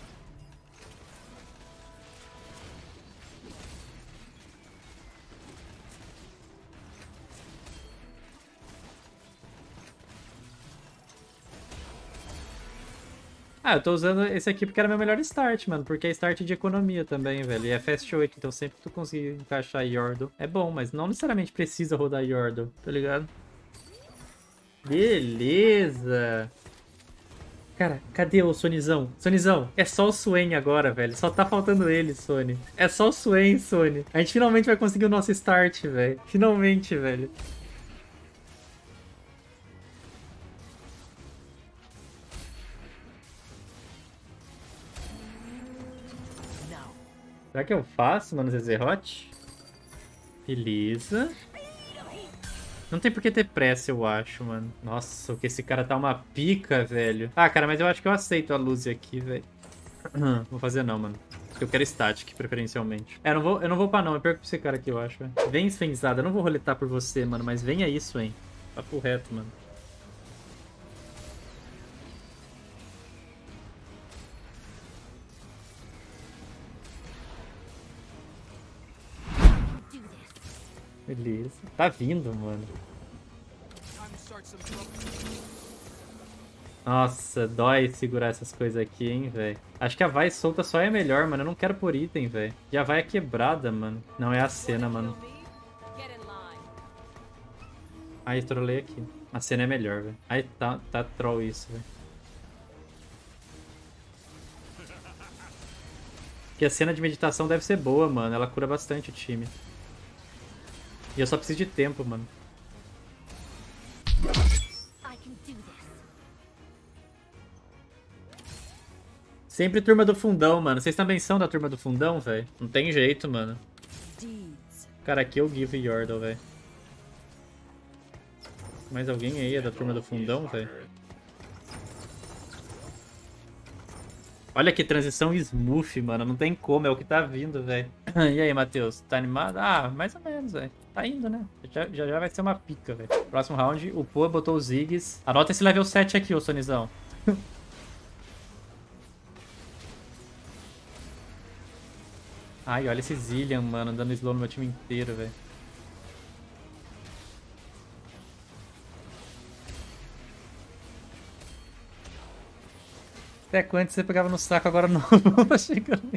Ah, eu tô usando esse aqui porque era meu melhor start, mano. Porque é start de economia também, velho. E é fast 8, então sempre que tu conseguir encaixar Yordle é bom, mas não necessariamente precisa rodar Yordle, tá ligado? Beleza! Cara, cadê o Sonizão? Sonizão, é só o Swain agora, velho. Só tá faltando ele, Sony. É só o Swain, Sony. A gente finalmente vai conseguir o nosso start, velho. Finalmente, velho. Será que eu faço, mano, Zezerot? Beleza. Não tem por que ter pressa, eu acho, mano. Nossa, o que esse cara tá uma pica, velho. Ah, cara, mas eu acho que eu aceito a luz aqui, velho. Vou fazer não, mano. Porque eu quero static, preferencialmente. É, eu não vou upar não, eu perco pra esse cara aqui, eu acho, velho. Vem, Sfenzada, eu não vou roletar por você, mano, mas venha isso, hein. Papo reto, mano. Beleza. Tá vindo, mano. Nossa, dói segurar essas coisas aqui, hein, velho. Acho que a vai solta só é melhor, mano. Eu não quero por item, velho. E a vai é quebrada, mano. Não é a cena, mano. Ai, trolei aqui. A cena é melhor, velho. Ai, tá troll isso, velho. Porque a cena de meditação deve ser boa, mano. Ela cura bastante o time. E eu só preciso de tempo, mano. Sempre turma do fundão, mano. Vocês também são da turma do fundão, velho? Não tem jeito, mano. Cara, aqui eu give Yordle, velho. Mais alguém aí é da turma do fundão, velho? Olha que transição smooth, mano. Não tem como, é o que tá vindo, velho. E aí, Matheus? Tá animado? Ah, mais ou menos, velho. Tá indo, né? Já vai ser uma pica, velho. Próximo round, o Poa botou os Ziggs. Anota esse level 7 aqui, ô Sonizão. Ai, olha esse Zillion, mano, dando slow no meu time inteiro, velho. Até quanto você pegava no saco, agora não. Tá chegando.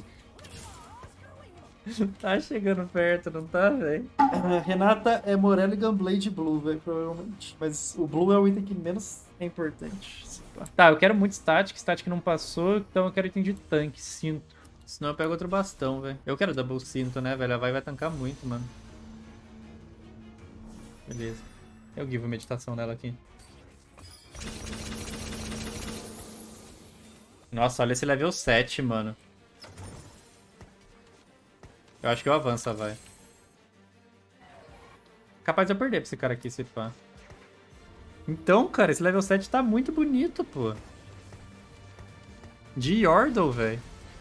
Tá chegando perto, não tá, velho? Renata é Morello e Gunblade Blue, velho, provavelmente. Mas o Blue é o item que menos é importante. Tá, eu quero muito static. Static não passou, então eu quero item de tanque, cinto. Senão eu pego outro bastão, velho. Eu quero double cinto, né, velho? A vai tancar muito, mano. Beleza. Eu give a meditação dela aqui. Nossa, olha esse level 7, mano. Eu acho que eu avanço, vai. Capaz de eu perder pra esse cara aqui, se pá. Então, cara, esse level 7 tá muito bonito, pô. De Yordle, velho.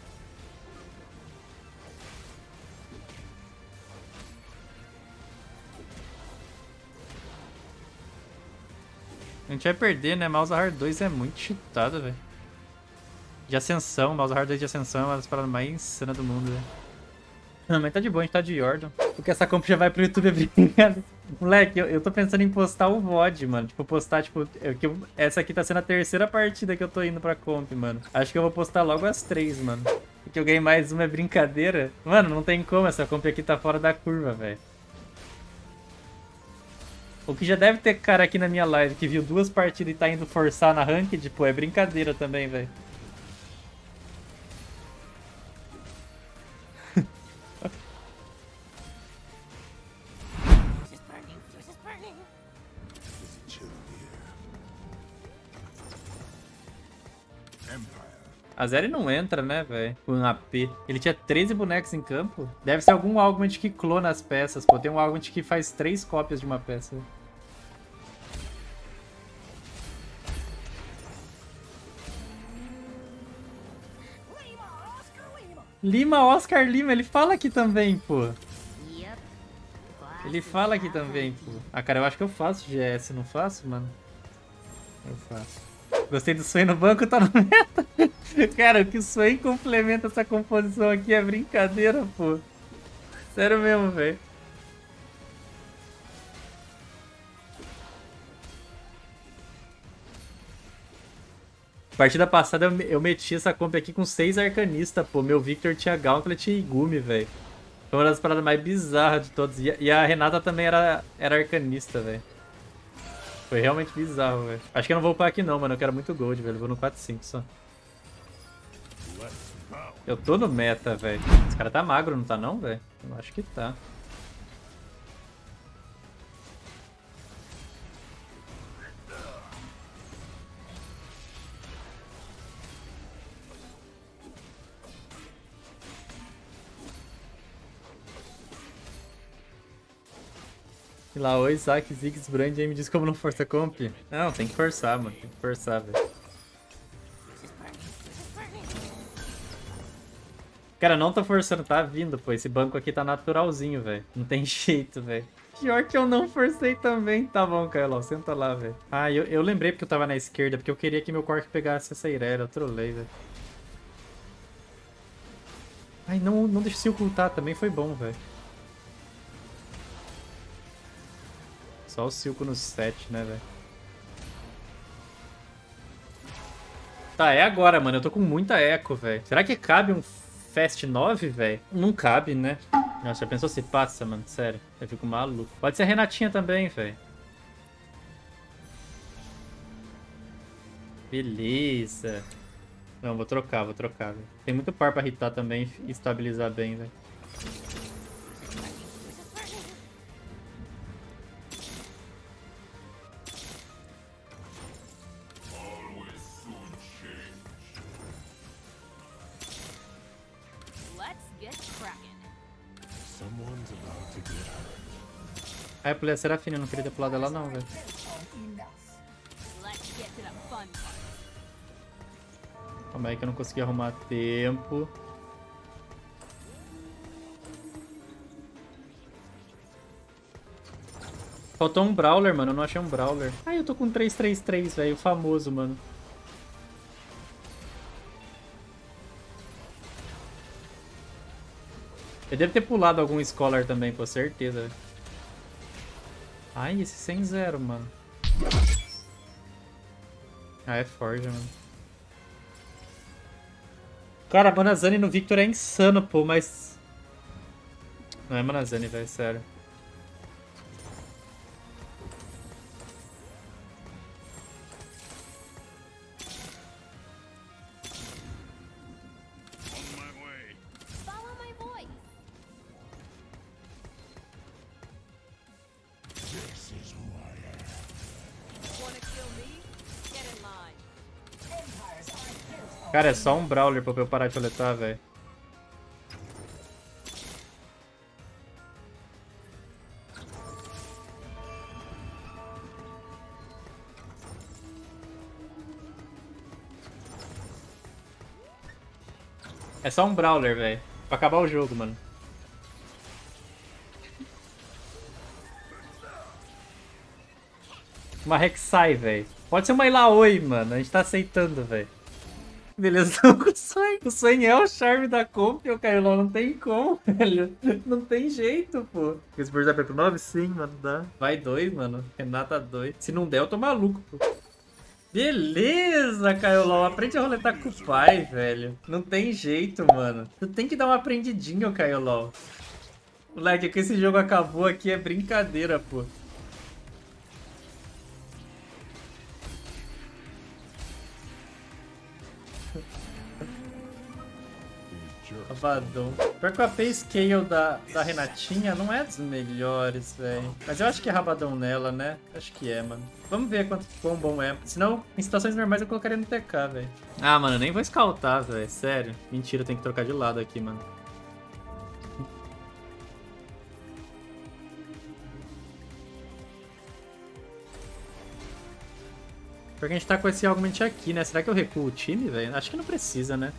A gente vai perder, né? Malzahar 2 é muito cheatado, velho. De ascensão, Malzahar 2 de ascensão é uma das paradas mais insanas do mundo, velho. Não, mas tá de boa, a gente tá de Yordle. Porque essa comp já vai pro YouTube, obrigado. Moleque, eu tô pensando em postar o VOD, mano. Tipo, postar, tipo... essa aqui tá sendo a terceira partida que eu tô indo pra comp, mano. Acho que eu vou postar logo as 3, mano. Porque eu ganhei mais uma, é brincadeira. Mano, não tem como, essa comp aqui tá fora da curva, velho. O que já deve ter cara aqui na minha live que viu 2 partidas e tá indo forçar na ranked, pô, é brincadeira também, velho. A Zeri não entra, né, velho? Com AP. Ele tinha 13 bonecos em campo. Deve ser algum Augment que clona as peças, pô. Tem um Augment que faz 3 cópias de uma peça. Lima, Oscar Lima, ele fala aqui também, pô. Ele fala aqui também, pô. Ah, cara, eu acho que eu faço GS, não faço, mano? Eu faço. Gostei do Swain no banco, tá no meta. Cara, o que o Swain complementa essa composição aqui é brincadeira, pô. Sério mesmo, velho. Partida passada eu meti essa comp aqui com 6 arcanistas, pô. Meu Victor tinha Gauntlet e Igumi, velho. Foi uma das paradas mais bizarras de todas. E a Renata também era arcanista, velho. Foi realmente bizarro, velho. Acho que eu não vou upar aqui não, mano. Eu quero muito gold, velho. Vou no 4-5 só. Eu tô no meta, velho. Esse cara tá magro, não tá não, velho? Eu acho que tá. E lá, oi, Isaac, Ziggs, Brand, aí me diz como não força comp. Não, tem que forçar, mano. Tem que forçar, velho. Cara, não tô forçando, tá vindo, pô. Esse banco aqui tá naturalzinho, velho. Não tem jeito, velho. Pior que eu não forcei também. Tá bom, Kailon, senta lá, velho. Ah, eu lembrei porque eu tava na esquerda, porque eu queria que meu Cork pegasse essa Irelia. Eu trolei, velho. Ai, não deixa se ocultar, também foi bom, velho. Só o Silco no 7, né, velho? Tá, é agora, mano. Eu tô com muita eco, velho. Será que cabe um Fast 9, velho? Não cabe, né? Nossa, já pensou se passa, mano? Sério. Eu fico maluco. Pode ser a Renatinha também, velho. Beleza. Não, vou trocar, velho. Tem muito par pra hitar também e estabilizar bem, velho. Ah, eu pulei a Serafina, eu não queria ter pulado ela não, velho. Calma aí que eu não consegui arrumar tempo. Faltou um Brawler, mano. Eu não achei um Brawler. Ah, eu tô com 3-3-3, velho. O famoso, mano. Eu devo ter pulado algum Scholar também, com certeza, velho. Ai, esse 100-0, mano. Ah, é Forja, mano. Cara, a Manazani no Victor é insano, pô, mas... Não é Manazani, velho, sério. Cara, é só um Brawler pra eu parar de roletar, velho. É só um Brawler, velho. Pra acabar o jogo, mano. Uma Rek'Sai, velho. Pode ser uma Illaoi, mano. A gente tá aceitando, velho. Beleza, tô com o Swain. O Swain é o charme da comp, ô Kailon. Não tem como, velho. Não tem jeito, pô. Esse Burst dá pro 9? Sim, mano, dá. Vai 2, mano. Renata 2. Se não der, eu tô maluco, pô. Beleza, Kailon. Aprende a roletar com o pai, velho. Não tem jeito, mano. Tu tem que dar uma aprendidinha, ô Kailon. Moleque, que esse jogo acabou aqui é brincadeira, pô. Rabadão. Pior que o AP Scale da Renatinha não é dos melhores, velho. Mas eu acho que é Rabadão nela, né? Acho que é, mano. Vamos ver quão bom é. Senão, em situações normais eu colocaria no TK, velho. Ah, mano, eu nem vou escaltar, velho. Sério. Mentira, eu tenho que trocar de lado aqui, mano. Porque a gente tá com esse Augment aqui, né? Será que eu recuo o time, velho? Acho que não precisa, né?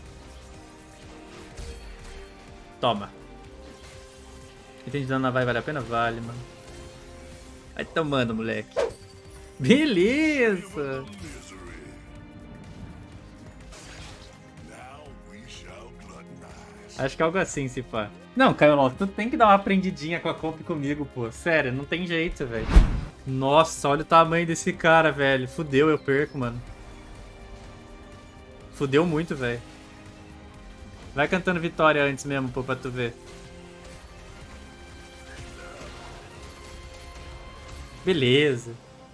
Toma. Item de dano na vai, vale a pena? Vale, mano. Vai tomando, moleque. Beleza! Acho que é algo assim, se pá. Não, Caio, tu tem que dar uma aprendidinha com a comp comigo, pô. Sério, não tem jeito, velho. Nossa, olha o tamanho desse cara, velho. Fudeu, eu perco, mano. Fudeu muito, velho. Vai cantando vitória antes mesmo, pô, pra tu ver. Beleza.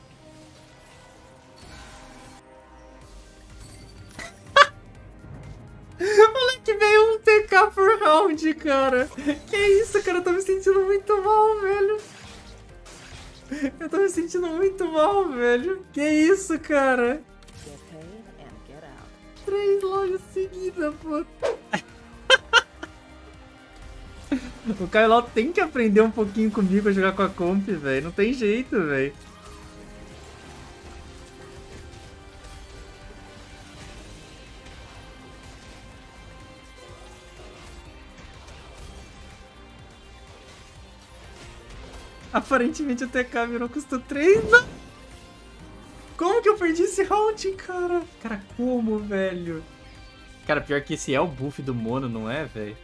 Moleque, veio um TK por round, cara. Que isso, cara? Eu tô me sentindo muito mal, velho. Eu tô me sentindo muito mal, velho. Que isso, cara? 3 lojas seguidas, pô. O Caio tem que aprender um pouquinho comigo a jogar com a comp, velho. Não tem jeito, velho. Aparentemente o TK virou custo 3. Não! Como que eu perdi esse round, cara? Cara, como, velho? Cara, pior que esse é o buff do Mono, não é, velho?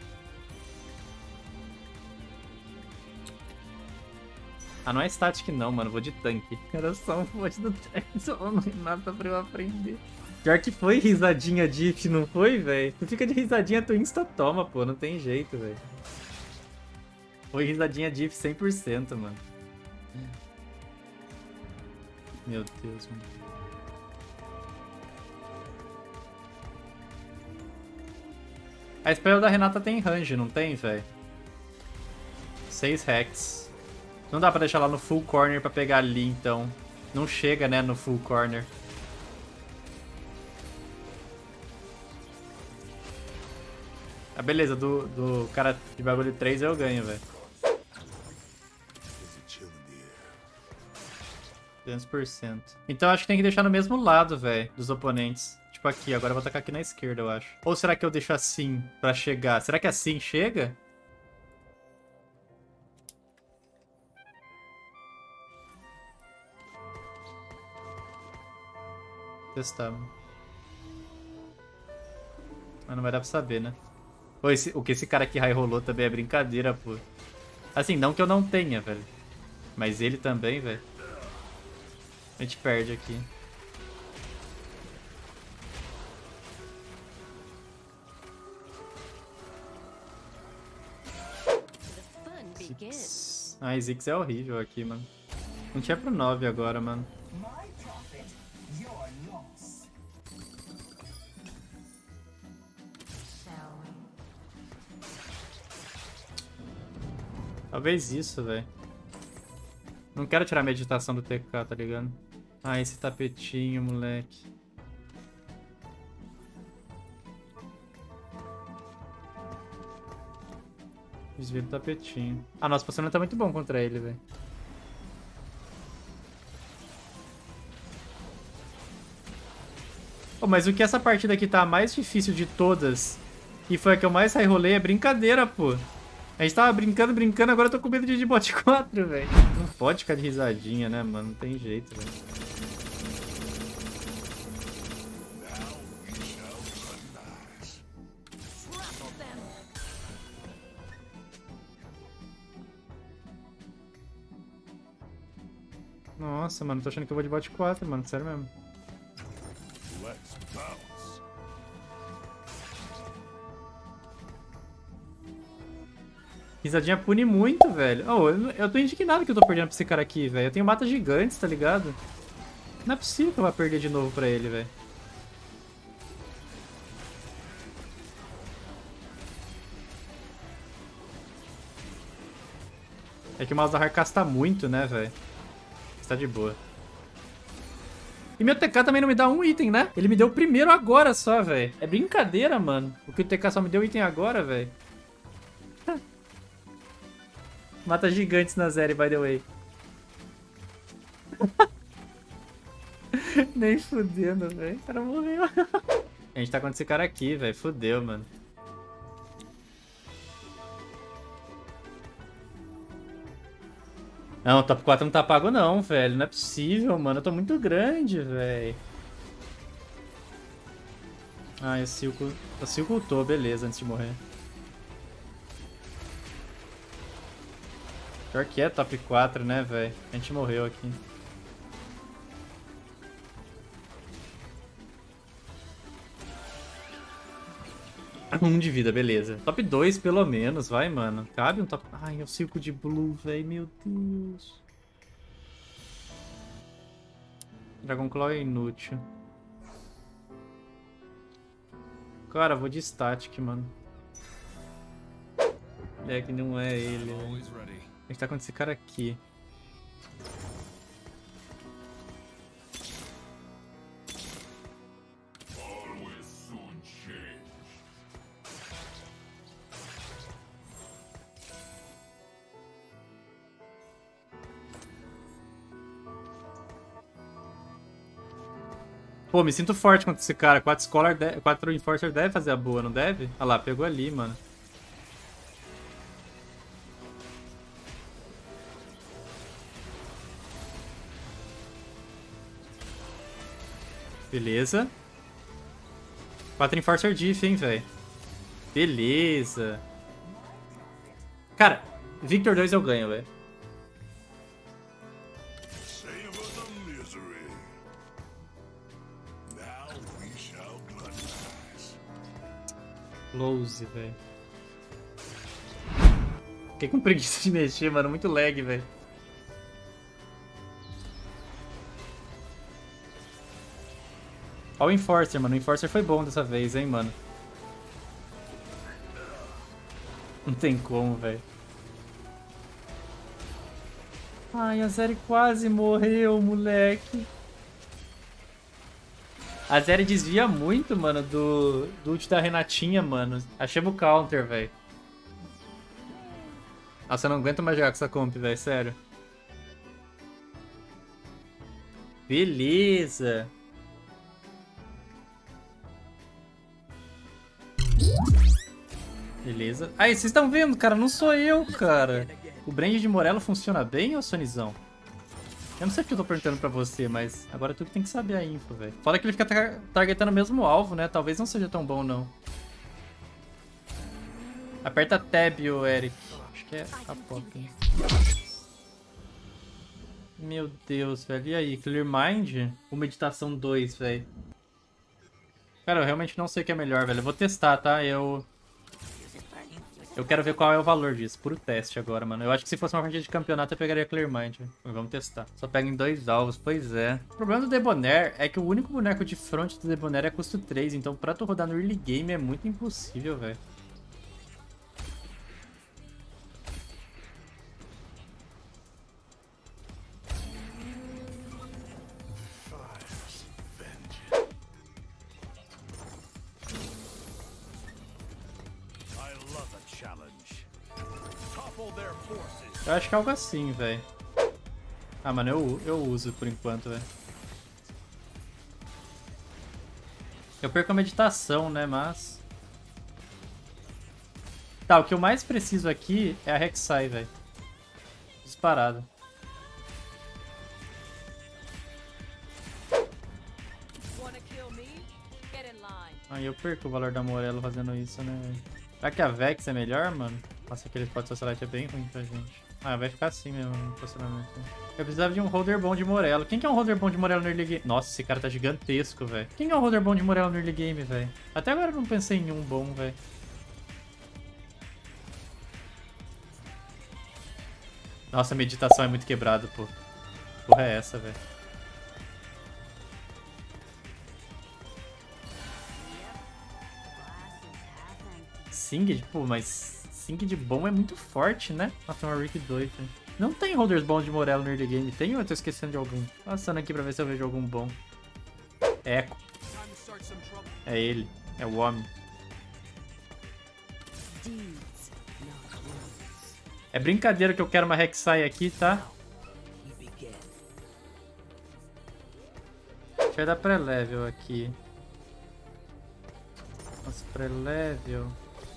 Ah, não é static não, mano. Vou de tanque. Era só um bot do tanque, só não tem nada pra eu aprender. Pior que foi risadinha diff, não foi, velho? Tu fica de risadinha, tu insta toma, pô. Não tem jeito, velho. Foi risadinha diff 100%, mano. Meu Deus, mano. A spell da Renata tem range, não tem, velho? 6 hacks. Não dá pra deixar lá no full corner pra pegar ali, então. Não chega, né, no full corner. Ah, beleza, do cara de bagulho 3 eu ganho, velho. 200%. Então acho que tem que deixar no mesmo lado, velho, dos oponentes. Tipo aqui, agora eu vou atacar aqui na esquerda, eu acho. Ou será que eu deixo assim pra chegar? Será que assim chega? Testar. Mas não vai dar pra saber, né? Pô, o que esse cara aqui high rolou também é brincadeira, pô. Assim, não que eu não tenha, velho. Mas ele também, velho. A gente perde aqui. Ziggs. Ah, Ziggs é horrível aqui, mano. A gente é pro 9 agora, mano. Talvez isso, velho. Não quero tirar a meditação do TK, tá ligado? Ah, esse tapetinho, moleque. Desvia do tapetinho. Ah, nosso posicionamento tá muito bom contra ele, velho. Oh, mas o que essa partida aqui tá a mais difícil de todas, e foi a que eu mais high rolei, é brincadeira, pô. A gente tava brincando, agora eu tô com medo de bot 4, velho. Não pode ficar de risadinha, né, mano? Não tem jeito, velho. Nossa, mano, tô achando que eu vou de bot 4, mano. Sério mesmo. Let's bounce. Risadinha pune muito, velho. Oh, eu tô indignado que eu tô perdendo pra esse cara aqui, velho. Eu tenho matas gigantes, tá ligado? Não é possível que eu vá perder de novo pra ele, velho. É que o Malzahar casta muito, né, velho? Está de boa. E meu TK também não me dá um item, né? Ele me deu o primeiro agora só, velho. É brincadeira, mano. Porque o TK só me deu item agora, velho. Mata gigantes na série, by the way. Nem fudendo, velho. O cara morreu. A gente tá contra esse cara aqui, velho. Fudeu, mano. Não, top 4 não tá pago não, velho. Não é possível, mano. Eu tô muito grande, velho. Ah, eu Silco ultou, beleza, antes de morrer. Pior que é top 4, né, velho? A gente morreu aqui. Um de vida, beleza. Top 2 pelo menos, vai, mano. Cabe um top... Ai, é o Silco de Blue, velho. Meu Deus. Dragonclaw é inútil. Cara, vou de static, mano. É que não é ele, né? A gente tá com esse cara aqui. Pô, me sinto forte contra esse cara. 4 Scholar, 4 Enforcer deve fazer a boa, não deve? Ah lá, pegou ali, mano. Beleza. 4 Enforcer diff, hein, velho. Beleza. Cara, Victor 2 eu ganho, velho. Close, velho. Fiquei com preguiça de mexer, mano. Muito lag, velho. Olha o Enforcer, mano. O Enforcer foi bom dessa vez, hein, mano. Não tem como, velho. Ai, a Zeri quase morreu, moleque. A Zeri desvia muito, mano, do ult da Renatinha, mano. Achamos o counter, velho. Nossa, eu não aguento mais jogar com essa comp, velho. Sério. Beleza. Beleza. Aí, vocês estão vendo, cara? Não sou eu, cara. O Brand de Morello funciona bem, ô Sonizão? Eu não sei porque eu tô perguntando pra você, mas agora tu que tem que saber a info, velho. Fora que ele fica targetando o mesmo alvo, né? Talvez não seja tão bom, não. Aperta Tab, ô Eric. Acho que é a pop, hein? Meu Deus, velho. E aí, Clear Mind ou Meditação 2, velho? Cara, eu realmente não sei o que é melhor, velho. Eu vou testar, tá? Eu quero ver qual é o valor disso. Puro teste agora, mano. Eu acho que se fosse uma partida de campeonato, eu pegaria Clear Mind. Vamos testar. Só pega em 2 alvos. Pois é. O problema do Debonair é que o único boneco de front do Debonair é custo 3. Então pra tu rodar no early game é muito impossível, velho. Eu acho que é algo assim, velho. Ah, mano, eu uso por enquanto, velho. Eu perco a meditação, né, mas... Tá, o que eu mais preciso aqui é a Rek'Sai, velho. Disparado. Aí eu perco o valor da Morello fazendo isso, né, velho. Será que a Vex é melhor, mano? Nossa, aquele Spot Socialite é bem ruim pra gente. Ah, vai ficar assim mesmo no posicionamento. Eu precisava de um holder bom de Morello. Quem que é um holder bom de Morello no early game? Nossa, esse cara tá gigantesco, velho. Quem é um holder bom de Morello no early game, velho? Até agora eu não pensei em um bom, velho. Nossa, a meditação é muito quebrado, pô. Porra é essa, velho? Singed? Pô, mas Singed bom é muito forte, né? Nossa, uma Rick 2, velho. Não tem holders bons de Morello no early game. Tem ou eu tô esquecendo de algum? Passando aqui pra ver se eu vejo algum bom. Echo. É ele. É o homem. É brincadeira que eu quero uma Rek'Sai aqui, tá? Vai dar pré-level aqui. Nossa, pré-level.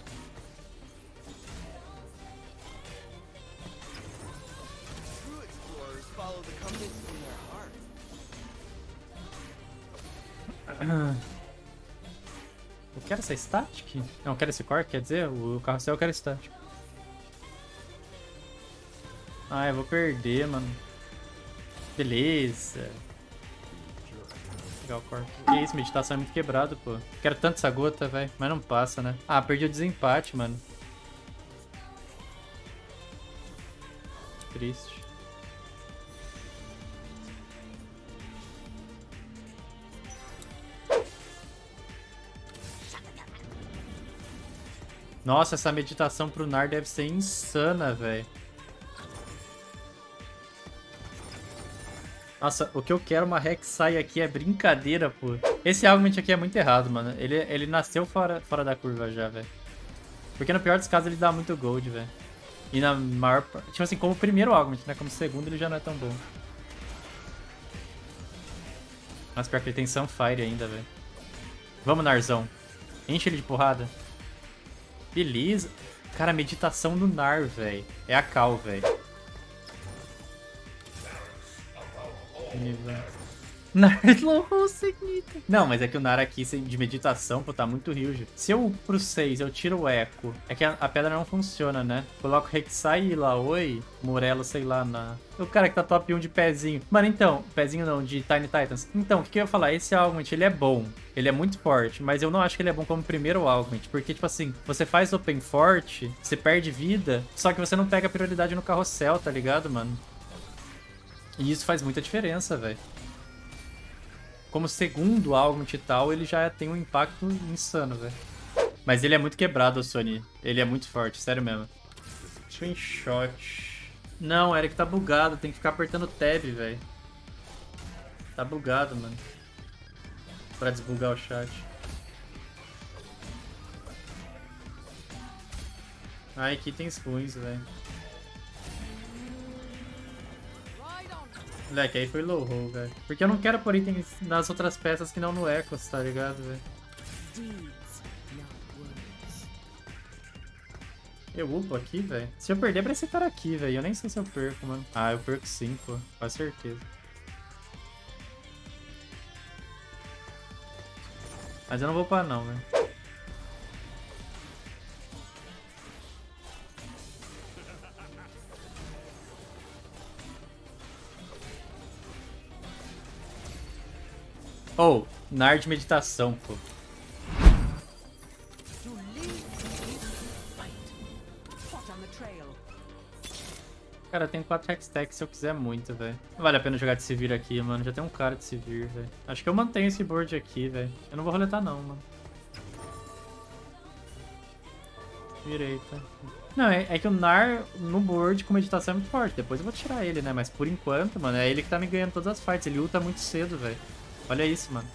Eu quero essa static? Não, eu quero esse core, quer dizer, o carrossel eu quero static. Ah, eu vou perder, mano. Beleza. Vou pegar o core. Que isso, meditação é muito quebrado, pô. Quero tanto essa gota, velho. Mas não passa, né? Ah, perdi o desempate, mano. Triste. Nossa, essa meditação pro Nar deve ser insana, velho. Nossa, o que eu quero uma Rek'Sai aqui é brincadeira, pô. Esse argument aqui é muito errado, mano. Ele nasceu fora da curva já, velho. Porque no pior dos casos ele dá muito gold, velho. E na maior... Tipo assim, como primeiro argument, né? Como segundo ele já não é tão bom. Mas pior que ele tem Sunfire ainda, velho. Vamos, Narzão. Enche ele de porrada. Beleza. Cara, meditação do Nar, velho. É a Cal, velho. Nar low seguida. Não, mas é que o Nar aqui de meditação, pô, tá muito huge. Se eu pro 6 eu tiro o Echo, é que a pedra não funciona, né? Coloco Rek'Sai e Laoi, Morello, sei lá, na... O cara que tá top 1 de pezinho. Mano, então, pezinho não, de Tiny Titans. Então, o que eu ia falar? Esse Augment, ele é bom. Ele é muito forte, mas eu não acho que ele é bom como primeiro Augment. Porque, tipo assim, você faz Open forte, você perde vida, só que você não pega prioridade no carrossel, tá ligado, mano? E isso faz muita diferença, velho. Como segundo Augment e tal, ele já tem um impacto insano, velho. Mas ele é muito quebrado, o Sony. Ele é muito forte, sério mesmo. Screenshot. Não, Eric, tá bugado. Tem que ficar apertando Tab, velho. Tá bugado, mano. Pra desbugar o chat. Ai, que itens ruins, velho. Moleque, aí foi low roll, velho. Porque eu não quero pôr itens nas outras peças que não no Echoes, tá ligado, velho? Eu upo aqui, velho. Se eu perder, pra esse cara aqui, velho. Eu nem sei se eu perco, mano. Ah, eu perco sim, pô. Com certeza. Mas eu não vou upar não, velho. Oh, Nar de meditação, pô. Cara, eu tenho 4 Hextech se eu quiser muito, velho. Não vale a pena jogar de Sivir aqui, mano. Já tem um cara de Sivir, velho. Acho que eu mantenho esse board aqui, velho. Eu não vou roletar não, mano. Direita. Não, é que o Nar no board com meditação é muito forte. Depois eu vou tirar ele, né? Mas por enquanto, mano, é ele que tá me ganhando todas as fights. Ele ulta muito cedo, velho. Olha isso, mano.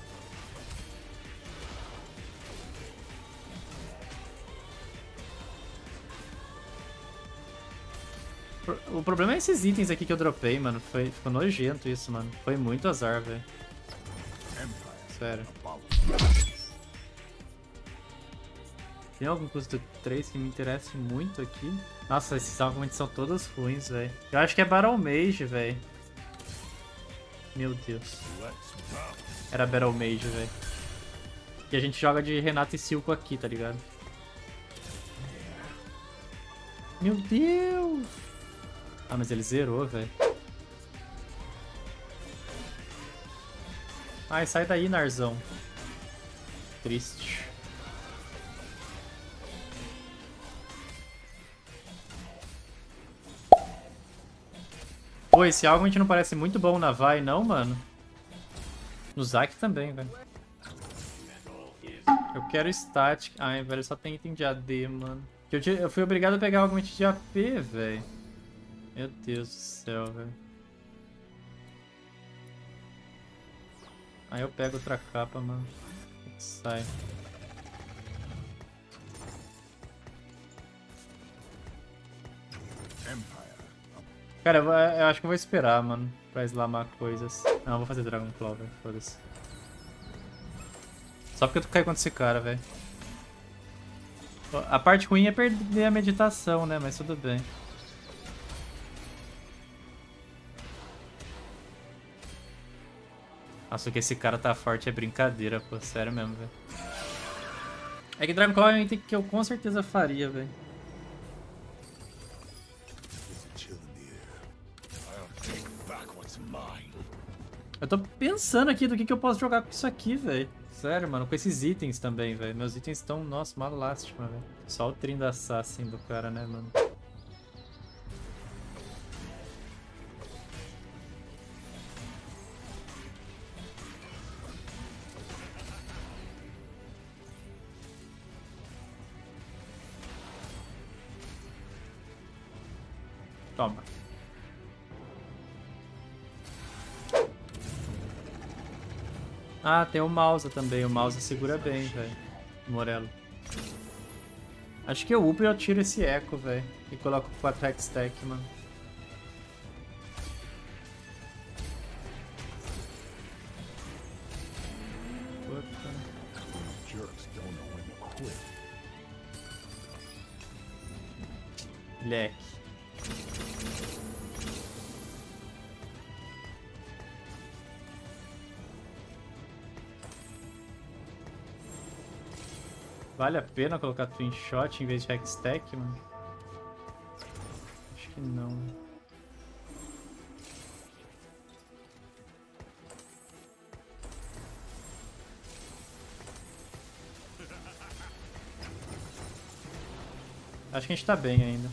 O problema é esses itens aqui que eu dropei, mano. Ficou nojento isso, mano. Foi muito azar, velho. Sério. Tem algum custo 3 que me interessa muito aqui? Nossa, esses argumentos são todos ruins, velho. Eu acho que é Battle Mage, velho. Meu Deus. Era Battle Mage, velho. E a gente joga de Renato e Silco aqui, tá ligado? Meu Deus! Ah, mas ele zerou, velho. Ai, sai daí, Narzão. Triste. Pô, esse Augment não parece muito bom na Vi, não, mano? No Zac também, velho. Eu quero Static. Ai, velho, só tem item de AD, mano. Eu fui obrigado a pegar Augment de AP, velho. Meu Deus do céu, velho. Aí eu pego outra capa, mano. Sai. Cara, eu acho que eu vou esperar, mano, pra slamar coisas. Não, eu vou fazer Dragon Claw, velho. Foda-se. Só porque eu caí contra esse cara, velho. A parte ruim é perder a meditação, né? Mas tudo bem. Nossa, que esse cara tá forte é brincadeira, pô. Sério mesmo, velho. É que Dragon Claw é um item que eu com certeza faria, velho. Eu tô pensando aqui do que eu posso jogar com isso aqui, velho. Sério, mano, com esses itens também, velho. Meus itens estão, nossa, uma lástima, velho. Só o trim da Assassin do cara, né, mano? Toma. Ah, tem o mouse também. O mouse segura bem, velho. Morello. Acho que eu upo e eu tiro esse eco, velho. E coloco 4 Hextech, mano. Leque. Vale a pena colocar Twin Shot em vez de Hextech, mano? Acho que não. Acho que a gente tá bem ainda.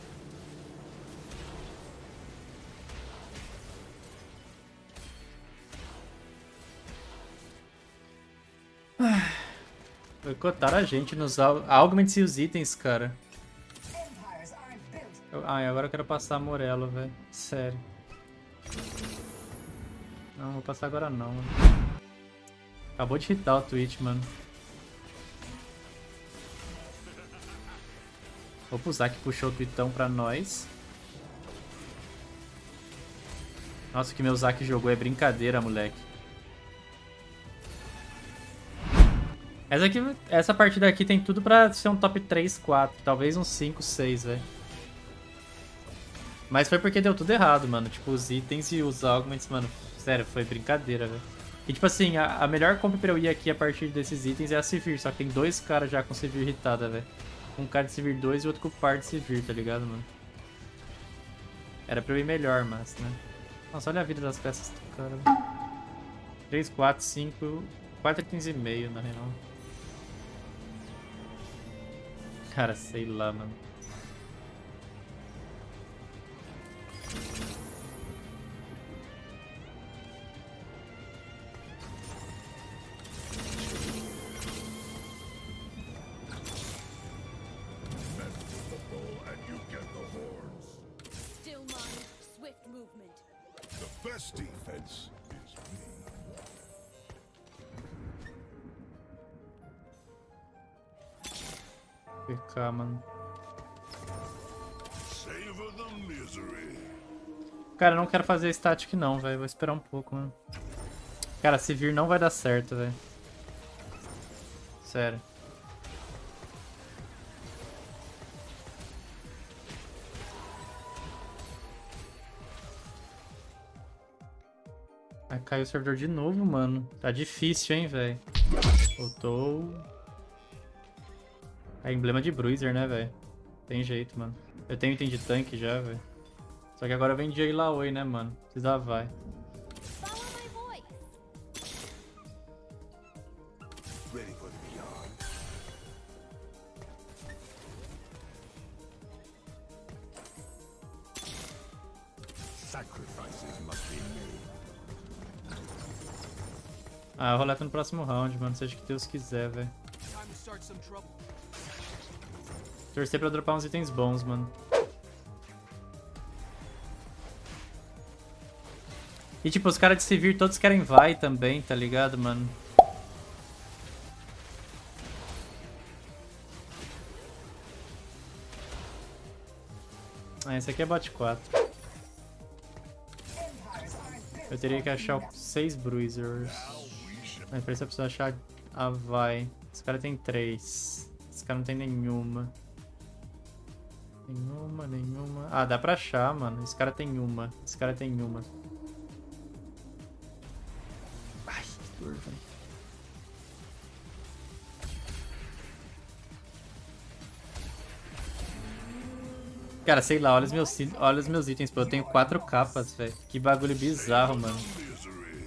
Boicotaram a gente nos augments e os itens, cara. E agora eu quero passar a Morello, velho. Sério. Não, vou passar agora não, mano. Acabou de hitar o Twitch, mano. Vou usar que puxou o Twitão pra nós. Nossa, o que meu Zac jogou é brincadeira, moleque. Essa partida aqui tem tudo pra ser um top 3, 4. Talvez um 5, 6, velho. Mas foi porque deu tudo errado, mano. Tipo, os itens e os augments, mano. Sério, foi brincadeira, velho. E tipo assim, a melhor comp pra eu ir aqui a partir desses itens é a Sivir. Só que tem dois caras já com Sivir irritada, velho. Um cara de Sivir 2 e outro com par de Sivir, tá ligado, mano? Era pra eu ir melhor, mas, né? Nossa, olha a vida das peças do cara, velho. 3, 4, 5... 4 itens e meio, na real. Cara, sei lá, mano. Still mind, swift movement. The best defense is me. PK, mano. Savor the misery. Cara, eu não quero fazer static não, velho. Vou esperar um pouco, mano. Cara, se vir não vai dar certo, velho. Sério. Vai cair o servidor de novo, mano. Tá difícil, hein, velho. Voltou. É emblema de Bruiser, né, velho? Tem jeito, mano. Eu tenho item de tanque já, velho. Só que agora vem de Illaoi, né, mano? Precisa vai. Follow my voice. Ready for the beyond. Sacrifices must be made. Ah, eu roleto no próximo round, mano. Seja o que Deus quiser, velho. Time to start some trouble. Torcer pra dropar uns itens bons, mano. E tipo, os caras de Sivir todos querem vai também, tá ligado, mano? Ah, esse aqui é bot 4. Eu teria que achar 6 Bruisers. Mas pra isso eu preciso achar a vai. Esse cara tem 3. Esse cara não tem nenhuma. Nenhuma. Ah, dá pra achar, mano. Esse cara tem uma. Esse cara tem uma. Ai, que dor, velho. Cara, sei lá, olha os meus itens, pô. Eu tenho 4 capas, velho. Que bagulho bizarro, mano. Misery.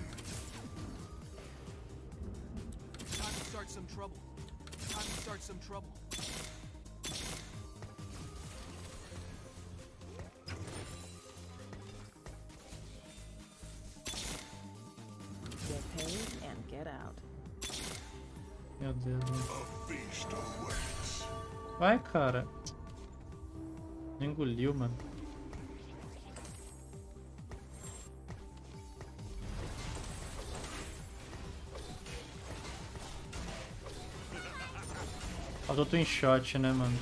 Time to start some trouble. Time to start some trouble. Get paid and get out. Meu Deus, mano. A feast awaits. Vai, cara. Engoliu, mano. Faltou Twin Shot, né, mano?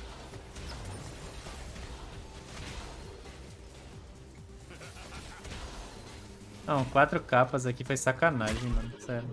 Não, 4 capas aqui foi sacanagem, mano. Sério.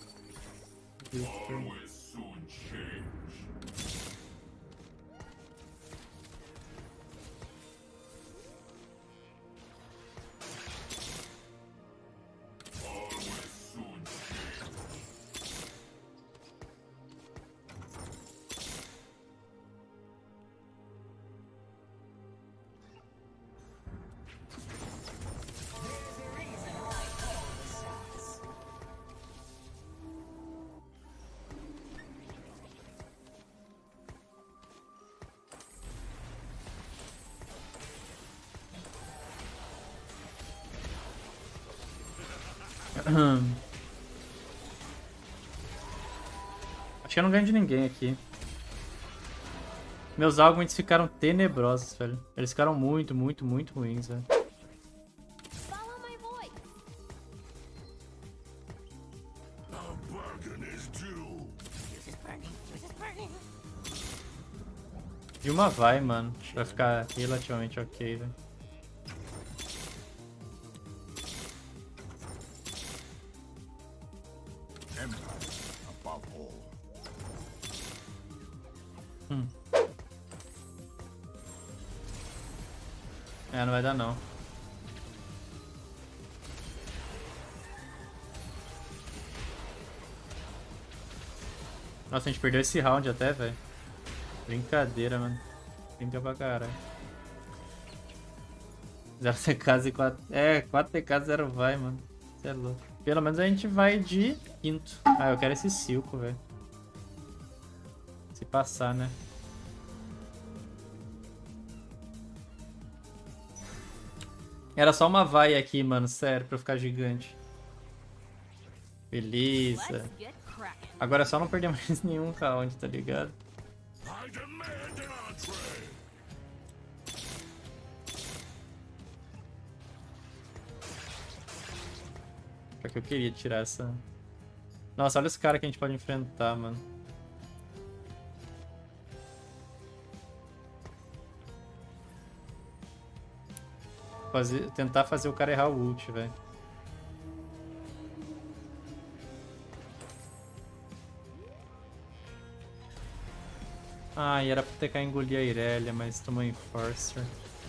Acho que eu não ganho de ninguém aqui. Meus argumentos ficaram tenebrosos, velho. Eles ficaram muito ruins, velho. Follow my voice. A bargain is due. E uma vai, mano. Vai ficar relativamente ok, velho. Empire above all. É, não vai dar não. Nossa, a gente perdeu esse round até, velho. Brincadeira, mano. Brinca pra caralho. 0 TKs e 4... É, 4 TKs, 0 vai, mano. Você é louco. Pelo menos a gente vai de quinto. Ah, eu quero esse Silco, velho. Se passar, né? Era só uma vai aqui, mano. Sério, pra eu ficar gigante. Beleza. Let's get cracking. Agora é só não perder mais nenhum round, tá ligado? I demand an entree. Só que eu queria tirar essa... Nossa, olha os caras que a gente pode enfrentar, mano. Tentar fazer o cara errar o ult, velho. Ah, e era pra TK engolir a Irelia, mas tomou Enforcer.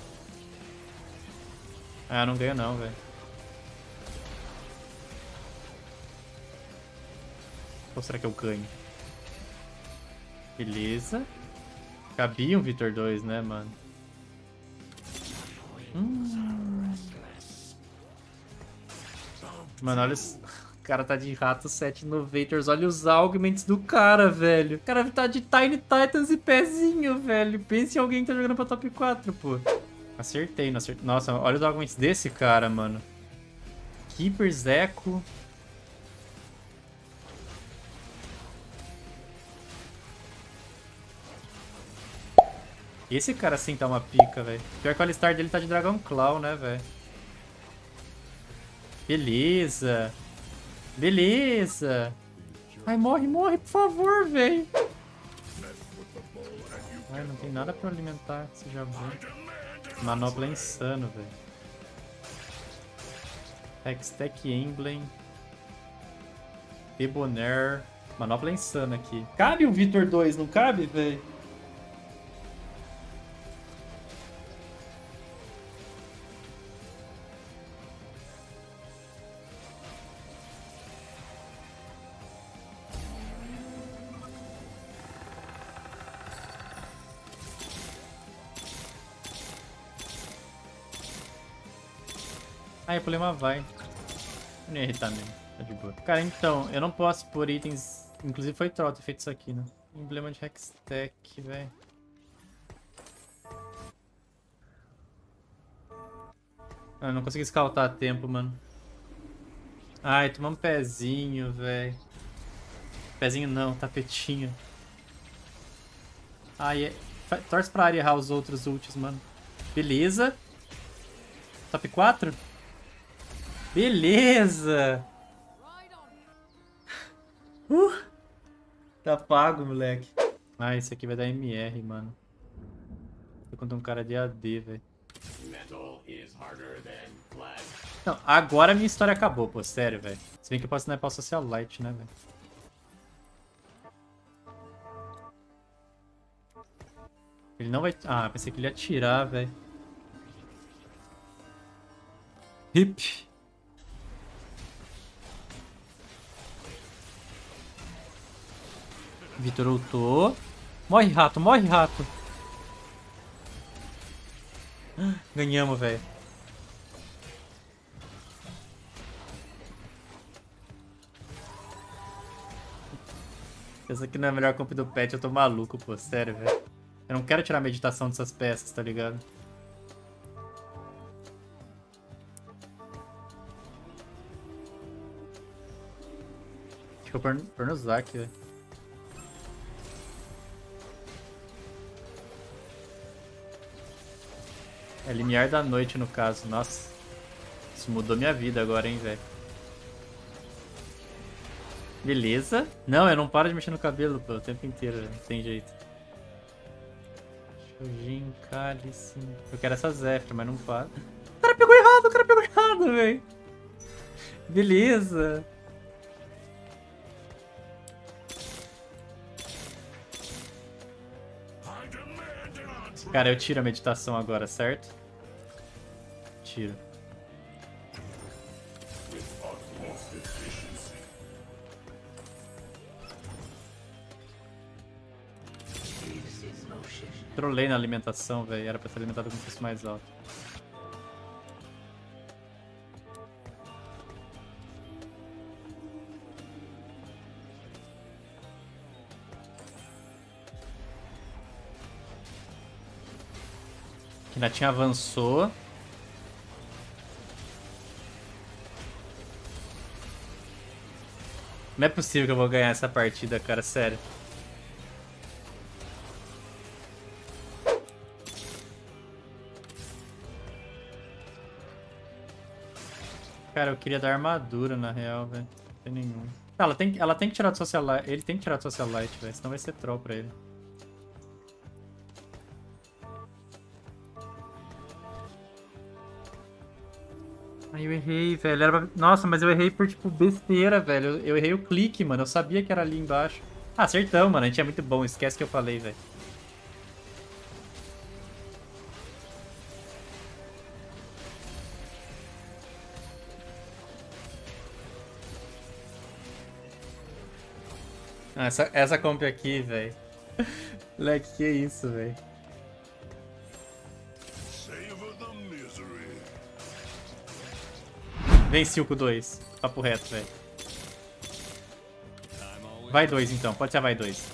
Ah, não ganho não, velho. Ou será que eu ganho? Beleza. Cabia um Vitor 2, né, mano? Mano, olha os... O cara tá de rato 7 Innovators. Olha os augments do cara, velho. O cara tá de Tiny Titans e pezinho, velho. Pense em alguém que tá jogando pra top 4, pô. Acertei, não acertei. Nossa, olha os augments desse cara, mano. Keeper, Zeco. Esse cara sim tá uma pica, velho. Pior que o Alistar dele tá de Dragon Claw, né, velho? Beleza. Beleza. Ai, morre, morre, por favor, velho. Ai, não tem nada pra alimentar esse jabu. Manopla é insano, velho. Hextech Emblem. Debonair. Manopla é insana aqui. Cabe o Vitor 2, não cabe, velho? Ah, eu pulei uma vai. Eu não ia irritar mesmo. Tá de boa. Cara, então, eu não posso pôr itens... Inclusive foi troll ter feito isso aqui, né? Emblema de Hextech, velho. Ah, eu não consegui escaltar a tempo, mano. Ai, tomar um pezinho, velho. Pezinho não, tapetinho. Ai, torce pra área errar os outros ultis, mano. Beleza. Top 4? Beleza! Tá pago, moleque. Ah, esse aqui vai dar MR, mano. Tô contra um cara de AD, velho. Não, agora a minha história acabou, pô. Sério, velho. Se bem que eu posso sniper o Socialite, né, velho? Ele não vai... Ah, pensei que ele ia atirar, velho. Hip. Vitor ultou. Morre, rato, morre, rato. Ganhamos, velho. Essa aqui não é a melhor comp do pet, eu tô maluco, pô. Sério, velho. Eu não quero tirar a meditação dessas peças, tá ligado? Acho que eu vou no Zac, velho. É limiar da noite, no caso. Nossa. Isso mudou minha vida agora, hein, velho. Beleza. Não, eu não paro de mexer no cabelo, pô, o tempo inteiro, não tem jeito. Shojin, Cálice. Eu quero essa Zephyr, mas não para. O cara pegou errado, velho. Beleza. Cara, eu tiro a meditação agora, certo? Tiro. Trolei na alimentação, velho. Era pra ser alimentado com um preço mais alto. Kinatinha avançou. Não é possível que eu vou ganhar essa partida, cara. Sério. Cara, eu queria dar armadura, na real, velho. Não tem nenhum. Ah, ela tem que tirar do Socialite. Ele tem que tirar do Socialite, velho. Senão vai ser troll pra ele. Ai, eu errei, velho. Nossa, mas eu errei por, tipo, besteira, velho. Eu errei o clique, mano. Eu sabia que era ali embaixo. Ah, acertamos, mano. A gente é muito bom. Esquece que eu falei, velho. Ah, essa comp aqui, velho. Moleque, que isso, velho. Venci o com 2. Papo reto, velho. Vai 2 então, pode ser vai 2.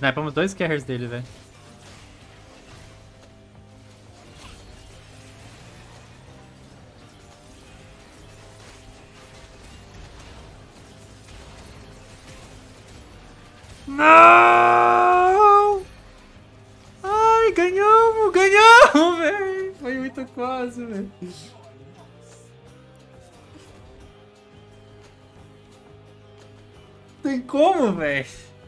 Snipamos 2 carriers dele, velho. Não! Ai, ganhamos, velho. Foi muito quase, velho. Tem como, velho?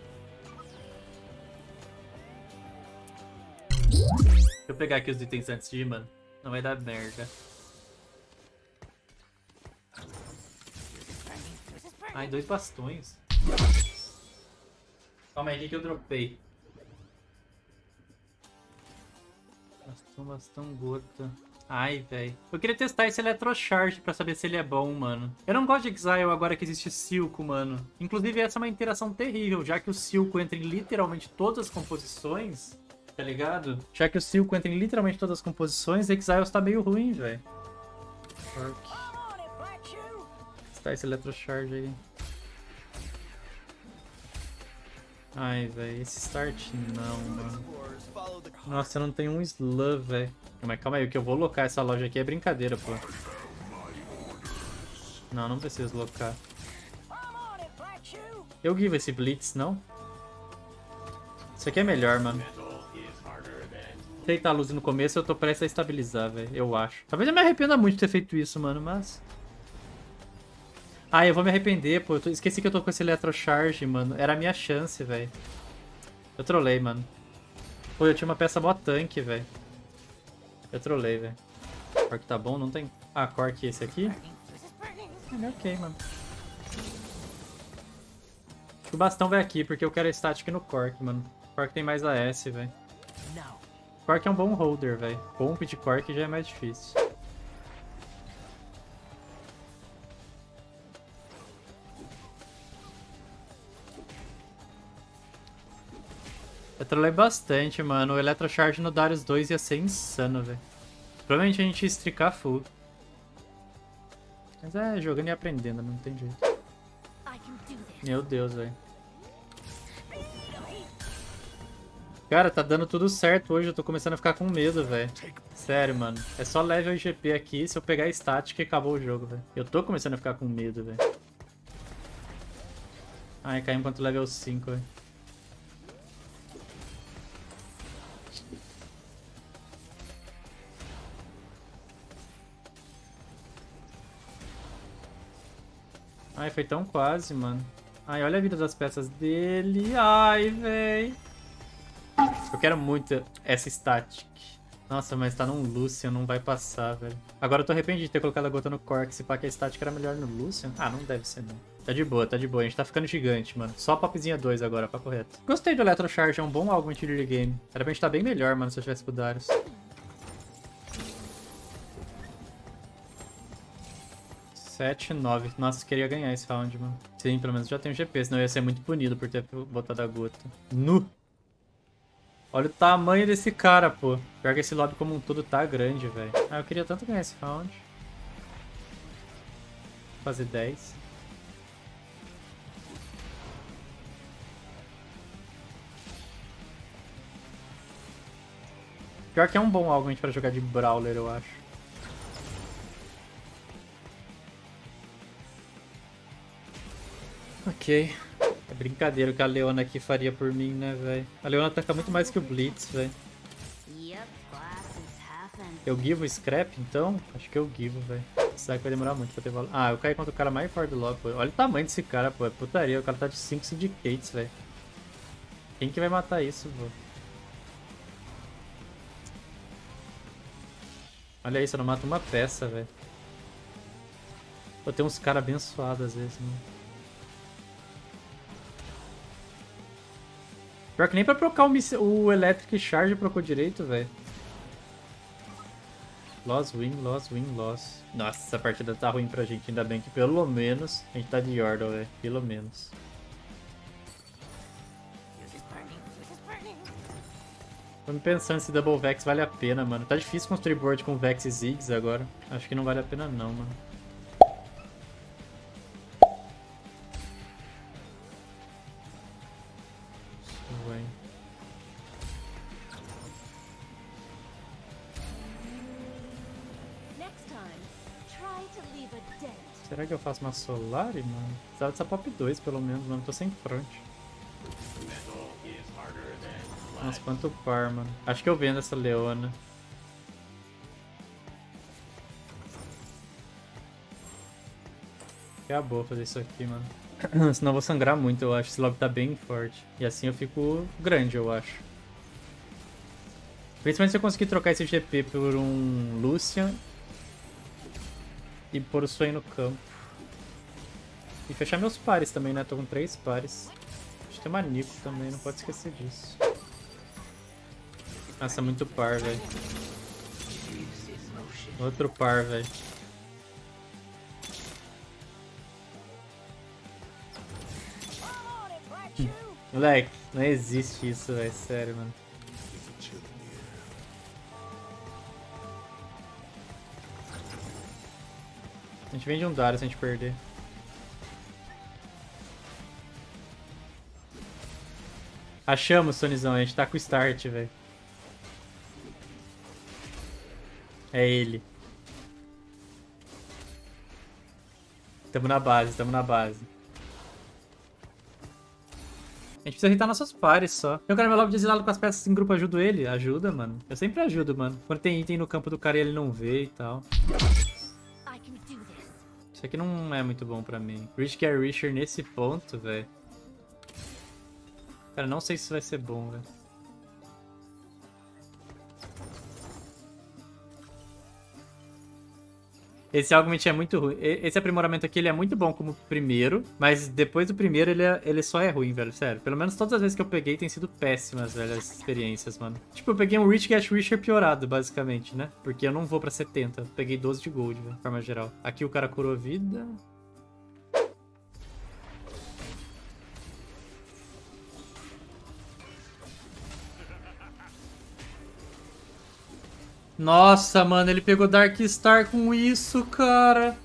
Deixa eu pegar aqui os itens antes de ir, mano. Não vai dar merda. Ai, 2 bastões. Calma aí, o que eu dropei? Bastão, gota. Ai, velho. Eu queria testar esse Electrocharge pra saber se ele é bom, mano. Eu não gosto de Exile agora que existe Silco, mano. Inclusive, essa é uma interação terrível, já que o Silco entra em literalmente todas as composições, tá ligado? Já que o Silco entra em literalmente todas as composições, Exiles tá meio ruim, velho. Testar esse Electrocharge aí. Ai, velho, esse start não, mano. Nossa, eu não tenho um slur, velho. Mas calma aí, o que eu vou locar essa loja aqui é brincadeira, pô. Não, não preciso locar. Eu give esse Blitz, não? Isso aqui é melhor, mano. Deitar a luz no começo, eu tô prestes a estabilizar, velho. Eu acho. Talvez eu me arrependa muito de ter feito isso, mano, mas... Ah, eu vou me arrepender, pô. Esqueci que eu tô com esse Electrocharge, mano. Era a minha chance, velho. Eu trolei, mano. Pô, eu tinha uma peça mó tanque, velho. Eu trolei, velho. Cork tá bom? Não tem... Ah, Cork esse aqui? É ok, mano. Acho que o bastão vai aqui, porque eu quero static no Cork, mano. Cork tem mais AS, velho. Cork é um bom holder, velho. Pomp de Cork já é mais difícil. Eu trolei bastante, mano. O Electrocharge no Darius 2 ia ser insano, velho. Provavelmente a gente ia stricar full. Mas é, jogando e aprendendo, não tem jeito. Meu Deus, velho. Cara, tá dando tudo certo hoje. Eu tô começando a ficar com medo, velho. Sério, mano. É só level e GP aqui. Se eu pegar static, acabou o jogo, velho. Eu tô começando a ficar com medo, velho. Ai, caímos quanto level 5, velho. Ai, foi tão quase, mano. Ai, olha a vida das peças dele. Ai, véi. Eu quero muito essa static. Nossa, mas tá num Lucian, não vai passar, velho. Agora eu tô arrependido de ter colocado a gota no Cork. Se pá que a static era melhor no Lucian. Ah, não deve ser, não. Tá de boa, tá de boa. A gente tá ficando gigante, mano. Só popzinha 2 agora, papo reto. Gostei do Electrocharge, é um bom algo em early game. Era pra gente tá bem melhor, mano, se eu tivesse pro Darius. 7, 9. Nossa, eu queria ganhar esse round, mano. Sim, pelo menos já tenho GP, senão eu ia ser muito punido por ter botado a gota. Nu! Olha o tamanho desse cara, pô. Pior que esse lobby como um todo tá grande, velho. Ah, eu queria tanto ganhar esse round. Vou fazer 10. Pior que é um bom algo pra jogar de Brawler, eu acho. Ok. É brincadeira o que a Leona aqui faria por mim, né, velho? A Leona ataca muito mais que o Blitz, velho. Eu give o Scrap, então? Acho que eu give, velho. Será que vai demorar muito pra ter valor? Ah, eu caí contra o cara mais forte do lobby, pô. Olha o tamanho desse cara, pô. É putaria. O cara tá de 5 Syndicates, velho. Quem que vai matar isso, pô? Olha isso, eu não mato uma peça, velho. Pô, tem uns caras abençoados às vezes, mano. Pior que nem pra procar o Electric Charge procou direito, velho. Loss, win, loss, win, loss. Nossa, essa partida tá ruim pra gente. Ainda bem que pelo menos a gente tá de Yordle, velho. Pelo menos. Tô me pensando se Double Vex vale a pena, mano. Tá difícil construir board com Vex e Ziggs agora. Acho que não vale a pena não, mano. time. Try to leave a dent. Será que eu faço uma Solari, mano? Precisava dessa pop 2, pelo menos, mano. Tô sem front. Nossa, quanto par, mano. Acho que eu vendo essa Leona. Acabou fazer isso aqui, mano. Senão eu vou sangrar muito, eu acho. Esse lobby tá bem forte. E assim eu fico grande, eu acho. Principalmente se eu conseguir trocar esse GP por um Lucian. E pôr o Swain no campo. E fechar meus pares também, né? Tô com 3 pares. Acho que tem uma Nico também, não pode esquecer disso. Nossa, muito par, velho. Outro par, velho. Moleque, não existe isso, velho. Sério, mano. A gente vende um Darius se a gente perder. Achamos, Sonizão. A gente tá com o start, velho. É ele. Tamo na base, tamo na base. A gente precisa irritar nossos pares só. Eu quero meu lobby de exilado com as peças em grupo, ajudo ele? Ajuda, mano. Eu sempre ajudo, mano. Quando tem item no campo do cara e ele não vê e tal. I can do this. Isso aqui não é muito bom pra mim. Rich Care Richer nesse ponto, velho. Cara, não sei se isso vai ser bom, velho. Esse Augment é muito ruim. Esse aprimoramento aqui ele é muito bom como primeiro, mas depois do primeiro ele só é ruim, velho. Sério. Pelo menos todas as vezes que eu peguei tem sido péssimas, velho, as experiências, mano. Tipo, eu peguei um Rich Gash Richer piorado, basicamente, né? Porque eu não vou pra 70. Eu peguei 12 de gold, velho, de forma geral. Aqui o cara curou vida. Nossa, mano, ele pegou Dark Star com isso, cara.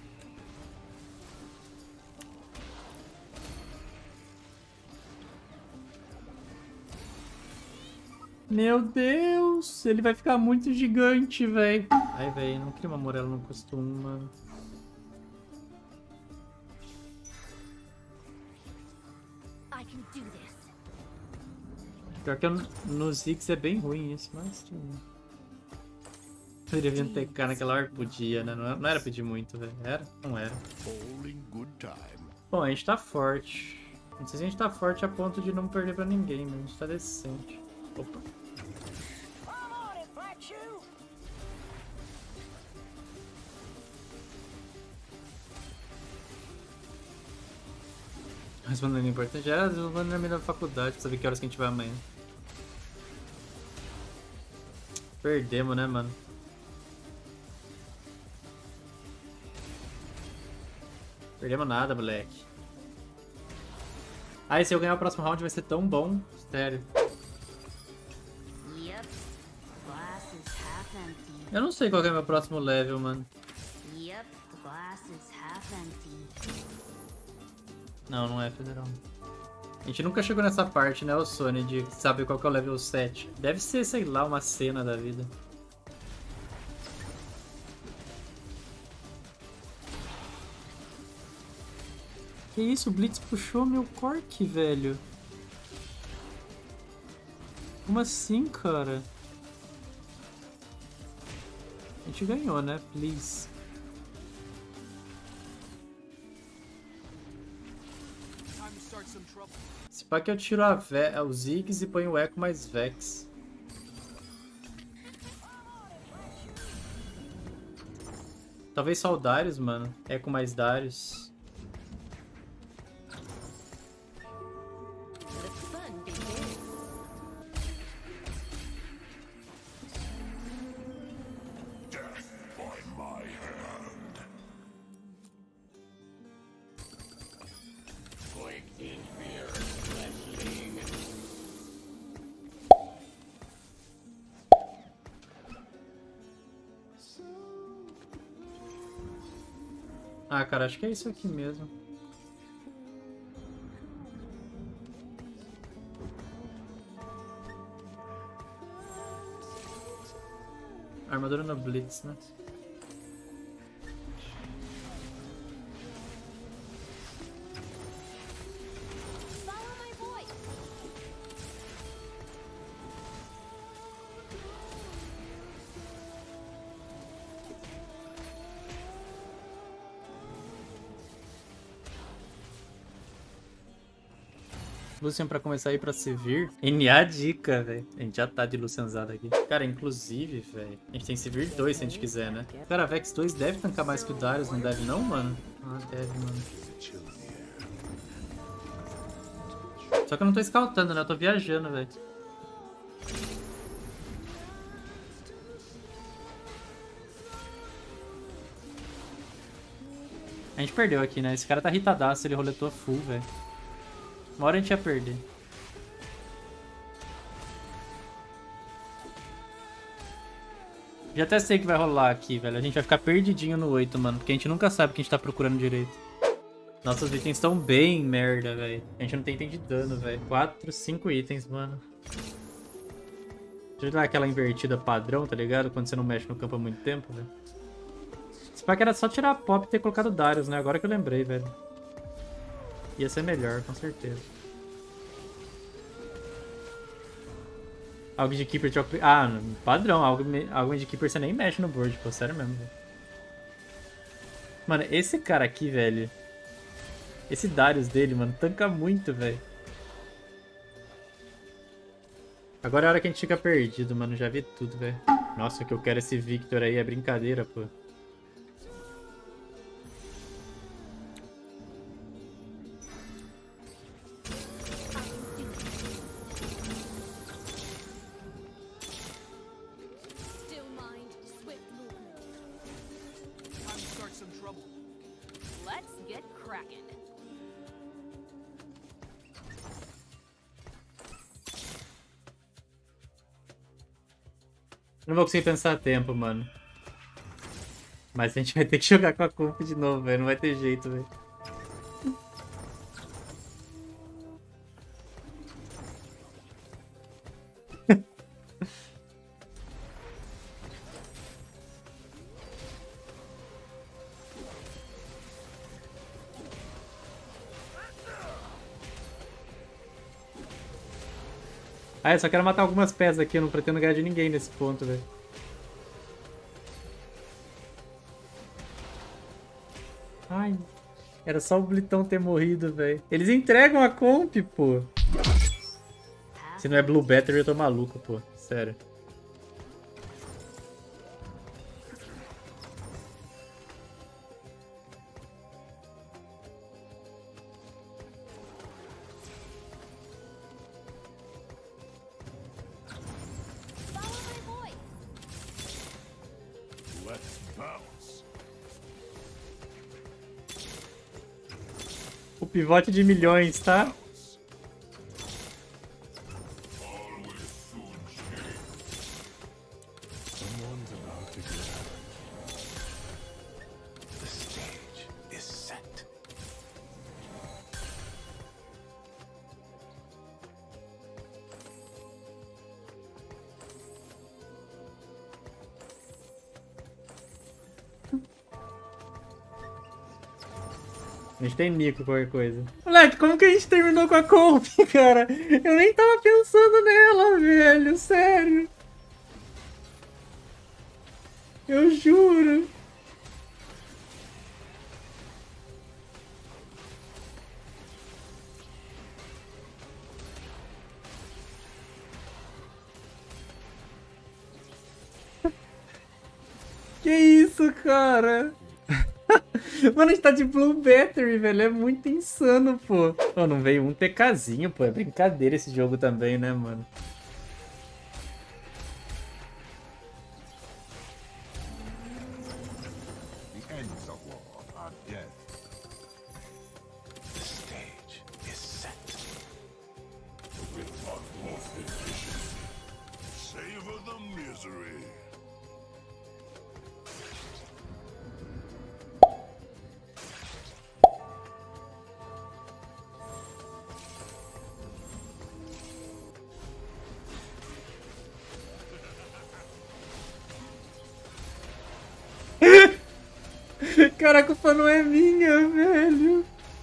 Meu Deus, ele vai ficar muito gigante, velho. Ai, velho, não queria uma Morello no custo 1, mano. I can do this. Pior que no Ziggs é bem ruim isso, mas... Poderia vir um TK naquela hora? Podia, né? Não era pedir muito, velho. Era? Não era. All in good time. Bom, a gente tá forte. Não sei se a gente tá forte a ponto de não perder pra ninguém, mas a gente tá decente. Opa. Respondendo importante, eu vou na minha faculdade pra saber que horas que a gente vai amanhã. Perdemos, né, mano? Perdemos nada, moleque. Ah, e se eu ganhar o próximo round vai ser tão bom. Sério. Yep. Glass is half empty. Eu não sei qual que é o meu próximo level, mano. Yep. The glass is half empty. Não, não é federal. A gente nunca chegou nessa parte, né, o Sony, de saber qual que é o level 7. Deve ser, sei lá, uma cena da vida. Que isso? O Blitz puxou meu Cork, velho. Como assim, cara? A gente ganhou, né? Please. Time to start some trouble. Se pá que eu tiro o Ziggs e ponho o Echo mais Vex. Talvez só o Darius, mano. Echo mais Darius. The fun begins. Death by my hand. Ah, cara, acho que é isso aqui mesmo. Armadura no Blitz, né? Lucian pra começar a ir pra Sivir. NA dica, velho. A gente já tá de Lucianzada aqui. Cara, inclusive, velho, a gente tem Sivir 2 se a gente quiser, né? Cara, a Vex 2 deve tancar mais que o Darius, não deve não, mano? Ah, deve, mano. Só que eu não tô scoutando, né? Eu tô viajando, velho. A gente perdeu aqui, né? Esse cara tá irritadaço, ele roletou full, velho. Uma hora a gente ia perder. Já até sei o que vai rolar aqui, velho. A gente vai ficar perdidinho no 8, mano. Porque a gente nunca sabe o que a gente tá procurando direito. Nossos itens estão bem merda, velho. A gente não tem item de dano, velho. 4, 5 itens, mano. Deixa eu dar aquela invertida padrão, tá ligado? Quando você não mexe no campo há muito tempo, velho. Esse pack era só tirar a pop e ter colocado Darius, né? Agora que eu lembrei, velho. Ia ser melhor, com certeza. Algo de Keeper... Ah, padrão. Algo de Keeper você nem mexe no board, pô. Sério mesmo, velho. Mano, esse cara aqui, velho... Esse Darius dele, mano, tanca muito, velho. Agora é a hora que a gente fica perdido, mano. Já vi tudo, velho. Nossa, o que eu quero esse Victor aí é brincadeira, pô. Time to start some trouble. Let's get cracking. Não vou conseguir pensar a tempo, mano. Mas a gente vai ter que jogar com a comp de novo, velho. Não vai ter jeito, velho. Ah, eu só quero matar algumas peças aqui, eu não pretendo ganhar de ninguém nesse ponto, velho. Ai, era só o Blitão ter morrido, velho. Eles entregam a comp, pô. Se não é Blue Battery, eu tô maluco, pô. Sério. Let's bounce. O pivote de milhões, tá? Always soon change. Someone's about to get out. The stage is set. A gente tem Nico, qualquer coisa. Moleque, como que a gente terminou com a comp, cara? Eu nem tava pensando nela, velho. Sério. Eu juro. Que isso, cara? Mano, a gente tá de Blue Battery, velho. É muito insano, pô. Pô, não veio um TKzinho, pô. É brincadeira esse jogo também, né, mano? The ends of war are death. The stage is set. With utmost efficiency. Savor the misery. Cara, a culpa não é minha, velho.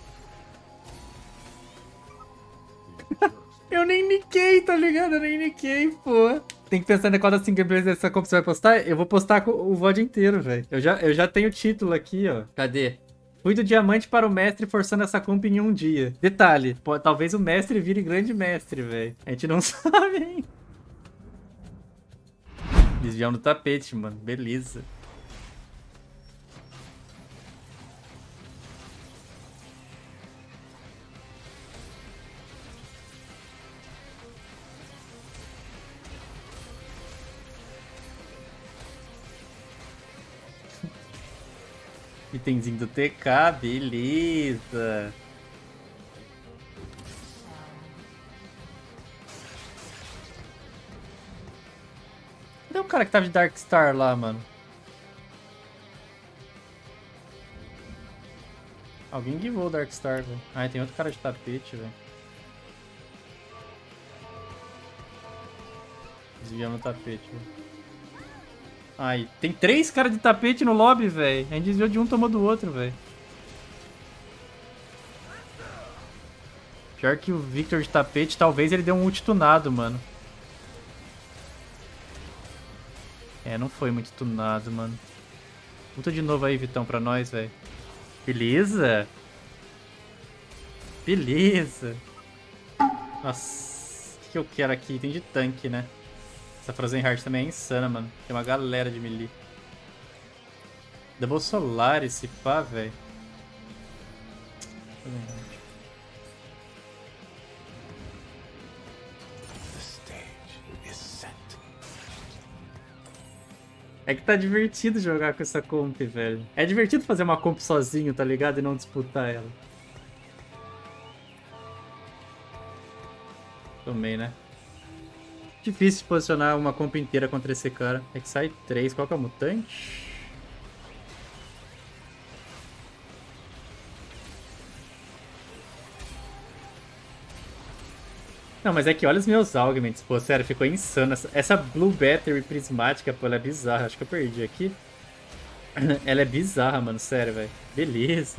Eu nem niquei, tá ligado? Eu nem niquei, pô. Tem que pensar em qual das 5 gameplays dessa compra você vai postar. Eu vou postar o VOD inteiro, velho. Eu já tenho o título aqui, ó. Cadê? Fui do diamante para o mestre forçando essa comp em um dia. Detalhe, talvez o mestre vire grande mestre, velho. A gente não sabe, hein? Desvião no tapete, mano. Beleza. Itemzinho do TK, beleza. Cadê o cara que tava de Darkstar lá, mano? Alguém guivou o Darkstar, velho. Ah, tem outro cara de tapete, velho. Desviamos no tapete, velho. Ai, tem 3 caras de tapete no lobby, velho. A gente desviou de um, tomou do outro, velho. Pior que o Victor de tapete, talvez ele deu um ult tunado, mano. É, não foi muito tunado, mano. Ulta de novo aí, Vitão, pra nós, velho. Beleza. Beleza. Nossa, o que eu quero aqui? Tem de tanque, né? Essa Frozen Heart também é insana, mano. Tem uma galera de melee. Double Solar esse pá, velho. É que tá divertido jogar com essa comp, velho. É divertido fazer uma comp sozinho, tá ligado? E não disputar ela. Tomei, né? Difícil de posicionar uma comp inteira contra esse cara. É que sai 3. Qual que é o mutante? Não, mas é que olha os meus augments, pô, sério, ficou insano. Essa Blue Battery prismática, pô, ela é bizarra. Acho que eu perdi aqui. Ela é bizarra, mano, sério, velho. Beleza.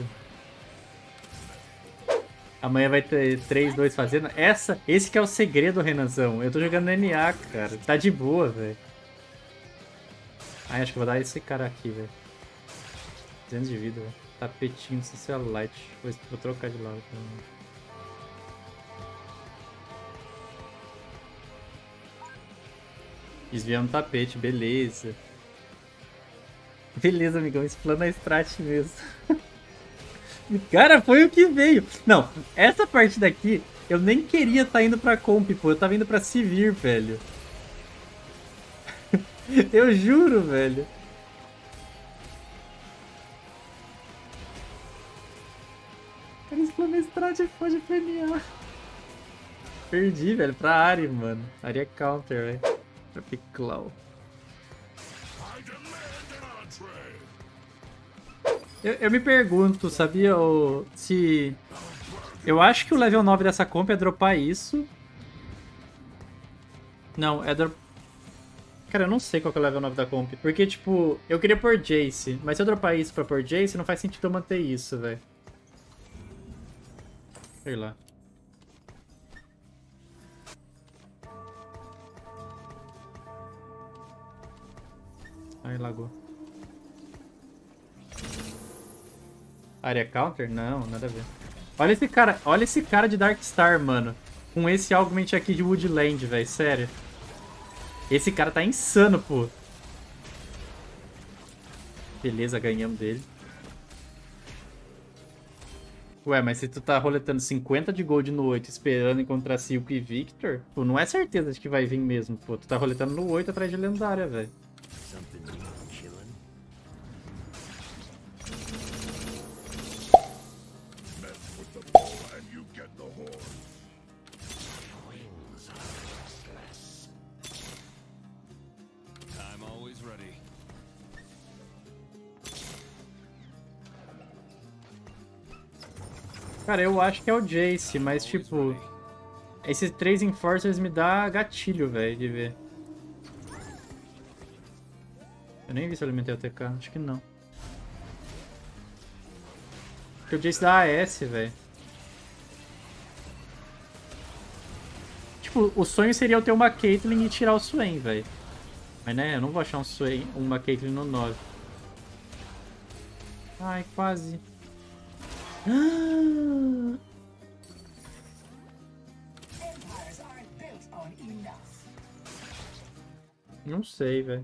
Amanhã vai ter 3-2 fazendo. Esse que é o segredo, Renanzão. Eu tô jogando no NA, cara. Tá de boa, velho. Ai, acho que eu vou dar esse cara aqui, velho. 200 de vida, velho. Tapetinho, Socialite. Vou trocar de lado. Desviando o tapete, beleza. Beleza, amigão. Explana a strat mesmo. Cara, foi o que veio. Não, essa parte daqui, eu nem queria estar indo pra comp, pô. Eu tava indo pra Sivir, velho. Eu juro, velho. Cara, explana strat e pode premiar. Perdi, velho, pra Ari, mano. Ari é counter, velho. Pra Piclau. Eu me pergunto, sabia, se... Eu acho que o level 9 dessa comp é dropar isso. Não, é drop... Cara, eu não sei qual que é o level 9 da comp. Porque, tipo, eu queria pôr Jace. Mas se eu dropar isso pra pôr Jace, não faz sentido eu manter isso, velho. Sei lá. Ai, lagou. Área counter? Não, nada a ver. Olha esse cara de Darkstar, mano. Com esse augment aqui de Woodland, velho. Sério. Esse cara tá insano, pô. Beleza, ganhamos dele. Ué, mas se tu tá roletando 50 de gold no 8 esperando encontrar Silco e Victor, pô, não é certeza de que vai vir mesmo, pô. Tu tá roletando no 8 atrás de lendária, velho. Cara, eu acho que é o Jace, mas tipo... Esses 3 Enforcers me dá gatilho, velho, de ver. Eu nem vi se eu alimentei o TK, acho que não. Porque o Jace dá AS, velho. Tipo, o sonho seria eu ter uma Caitlyn e tirar o Swain, velho. Mas né, eu não vou achar uma Caitlyn no 9. Ai, quase. Não sei, velho.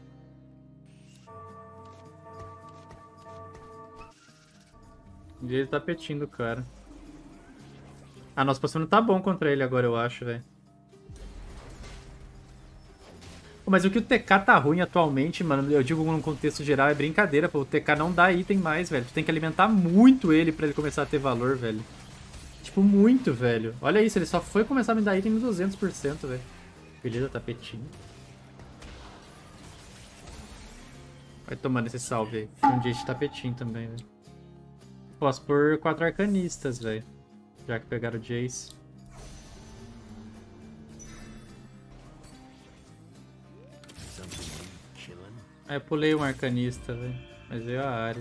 Ele tá petindo o cara. Ah, nosso posicionamento tá bom contra ele agora, eu acho, velho. Mas o que o TK tá ruim atualmente, mano, eu digo num contexto geral, é brincadeira, pô. O TK não dá item mais, velho. Tu tem que alimentar muito ele pra ele começar a ter valor, velho. Tipo, muito, velho. Olha isso, ele só foi começar a me dar item no 200%, velho. Beleza, tapetinho. Vai tomando esse salve aí. Um dia de tapetinho também, velho. Posso pôr 4 arcanistas, velho. Já que pegaram o Jace. Aí eu pulei um arcanista, velho. Mas veio a área.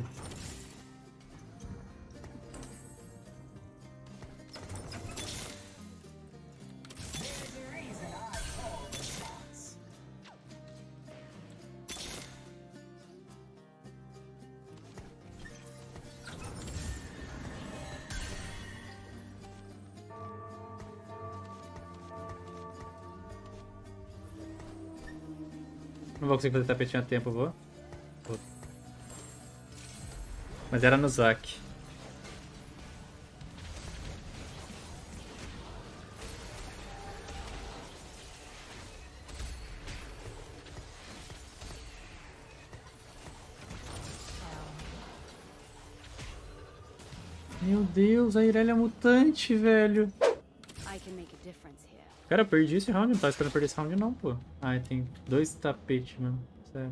Não vou conseguir fazer tapetinho a tempo, vou? Vou. Mas era no Zac. Meu Deus, a Irelia é mutante, velho. I can make a difference here. Cara, eu perdi esse round, não tava esperando perder esse round não, pô. Ai, tem 2 tapetes, mano. Sério.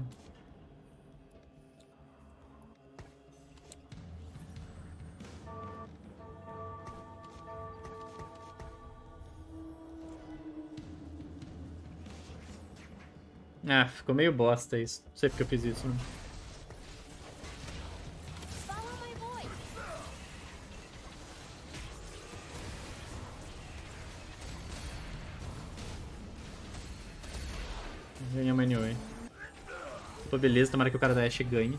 Ah, ficou meio bosta isso. Não sei porque eu fiz isso, mano. Follow my voice. Ganhamos anyway. Pô, beleza, tomara que o cara da Ashe ganhe.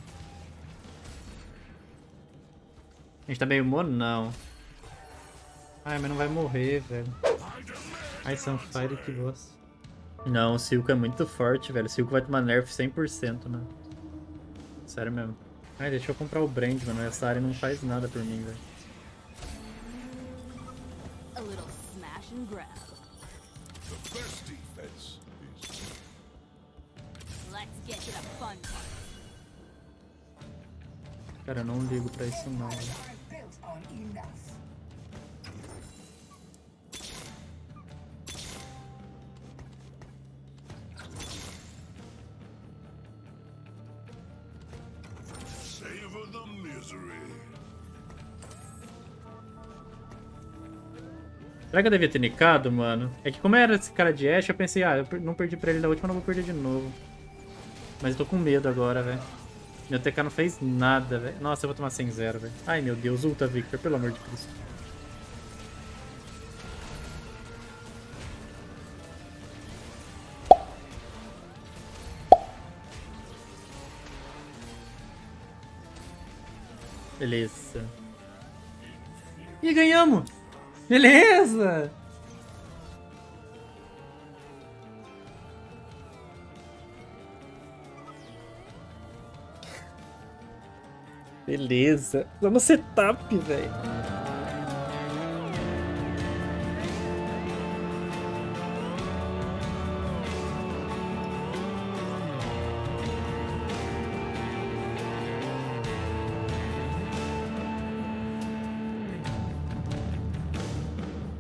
A gente tá meio mono? Não. Ai, mas não vai morrer, velho. Ai, Sunfire, que bosta. Não, o Silco é muito forte, velho. O Silco vai tomar nerf 100%, mano. Sério mesmo. Ai, deixa eu comprar o Brand, mano. Essa área não faz nada por mim, velho. A little smash and grab. The best defense is Let's get to the fun part. Cara, eu não ligo pra isso não, velho. savor the misery. Será que eu devia ter nicado, mano? É que como era esse cara de Ashe, eu pensei, ah, eu não perdi pra ele da última, não vou perder de novo. Mas eu tô com medo agora, velho. Meu TK não fez nada, velho. Nossa, eu vou tomar 100-0, velho. Ai, meu Deus, ulta Victor, pelo amor de Cristo. Beleza. E ganhamos! Beleza! Beleza. Vamos setup, velho.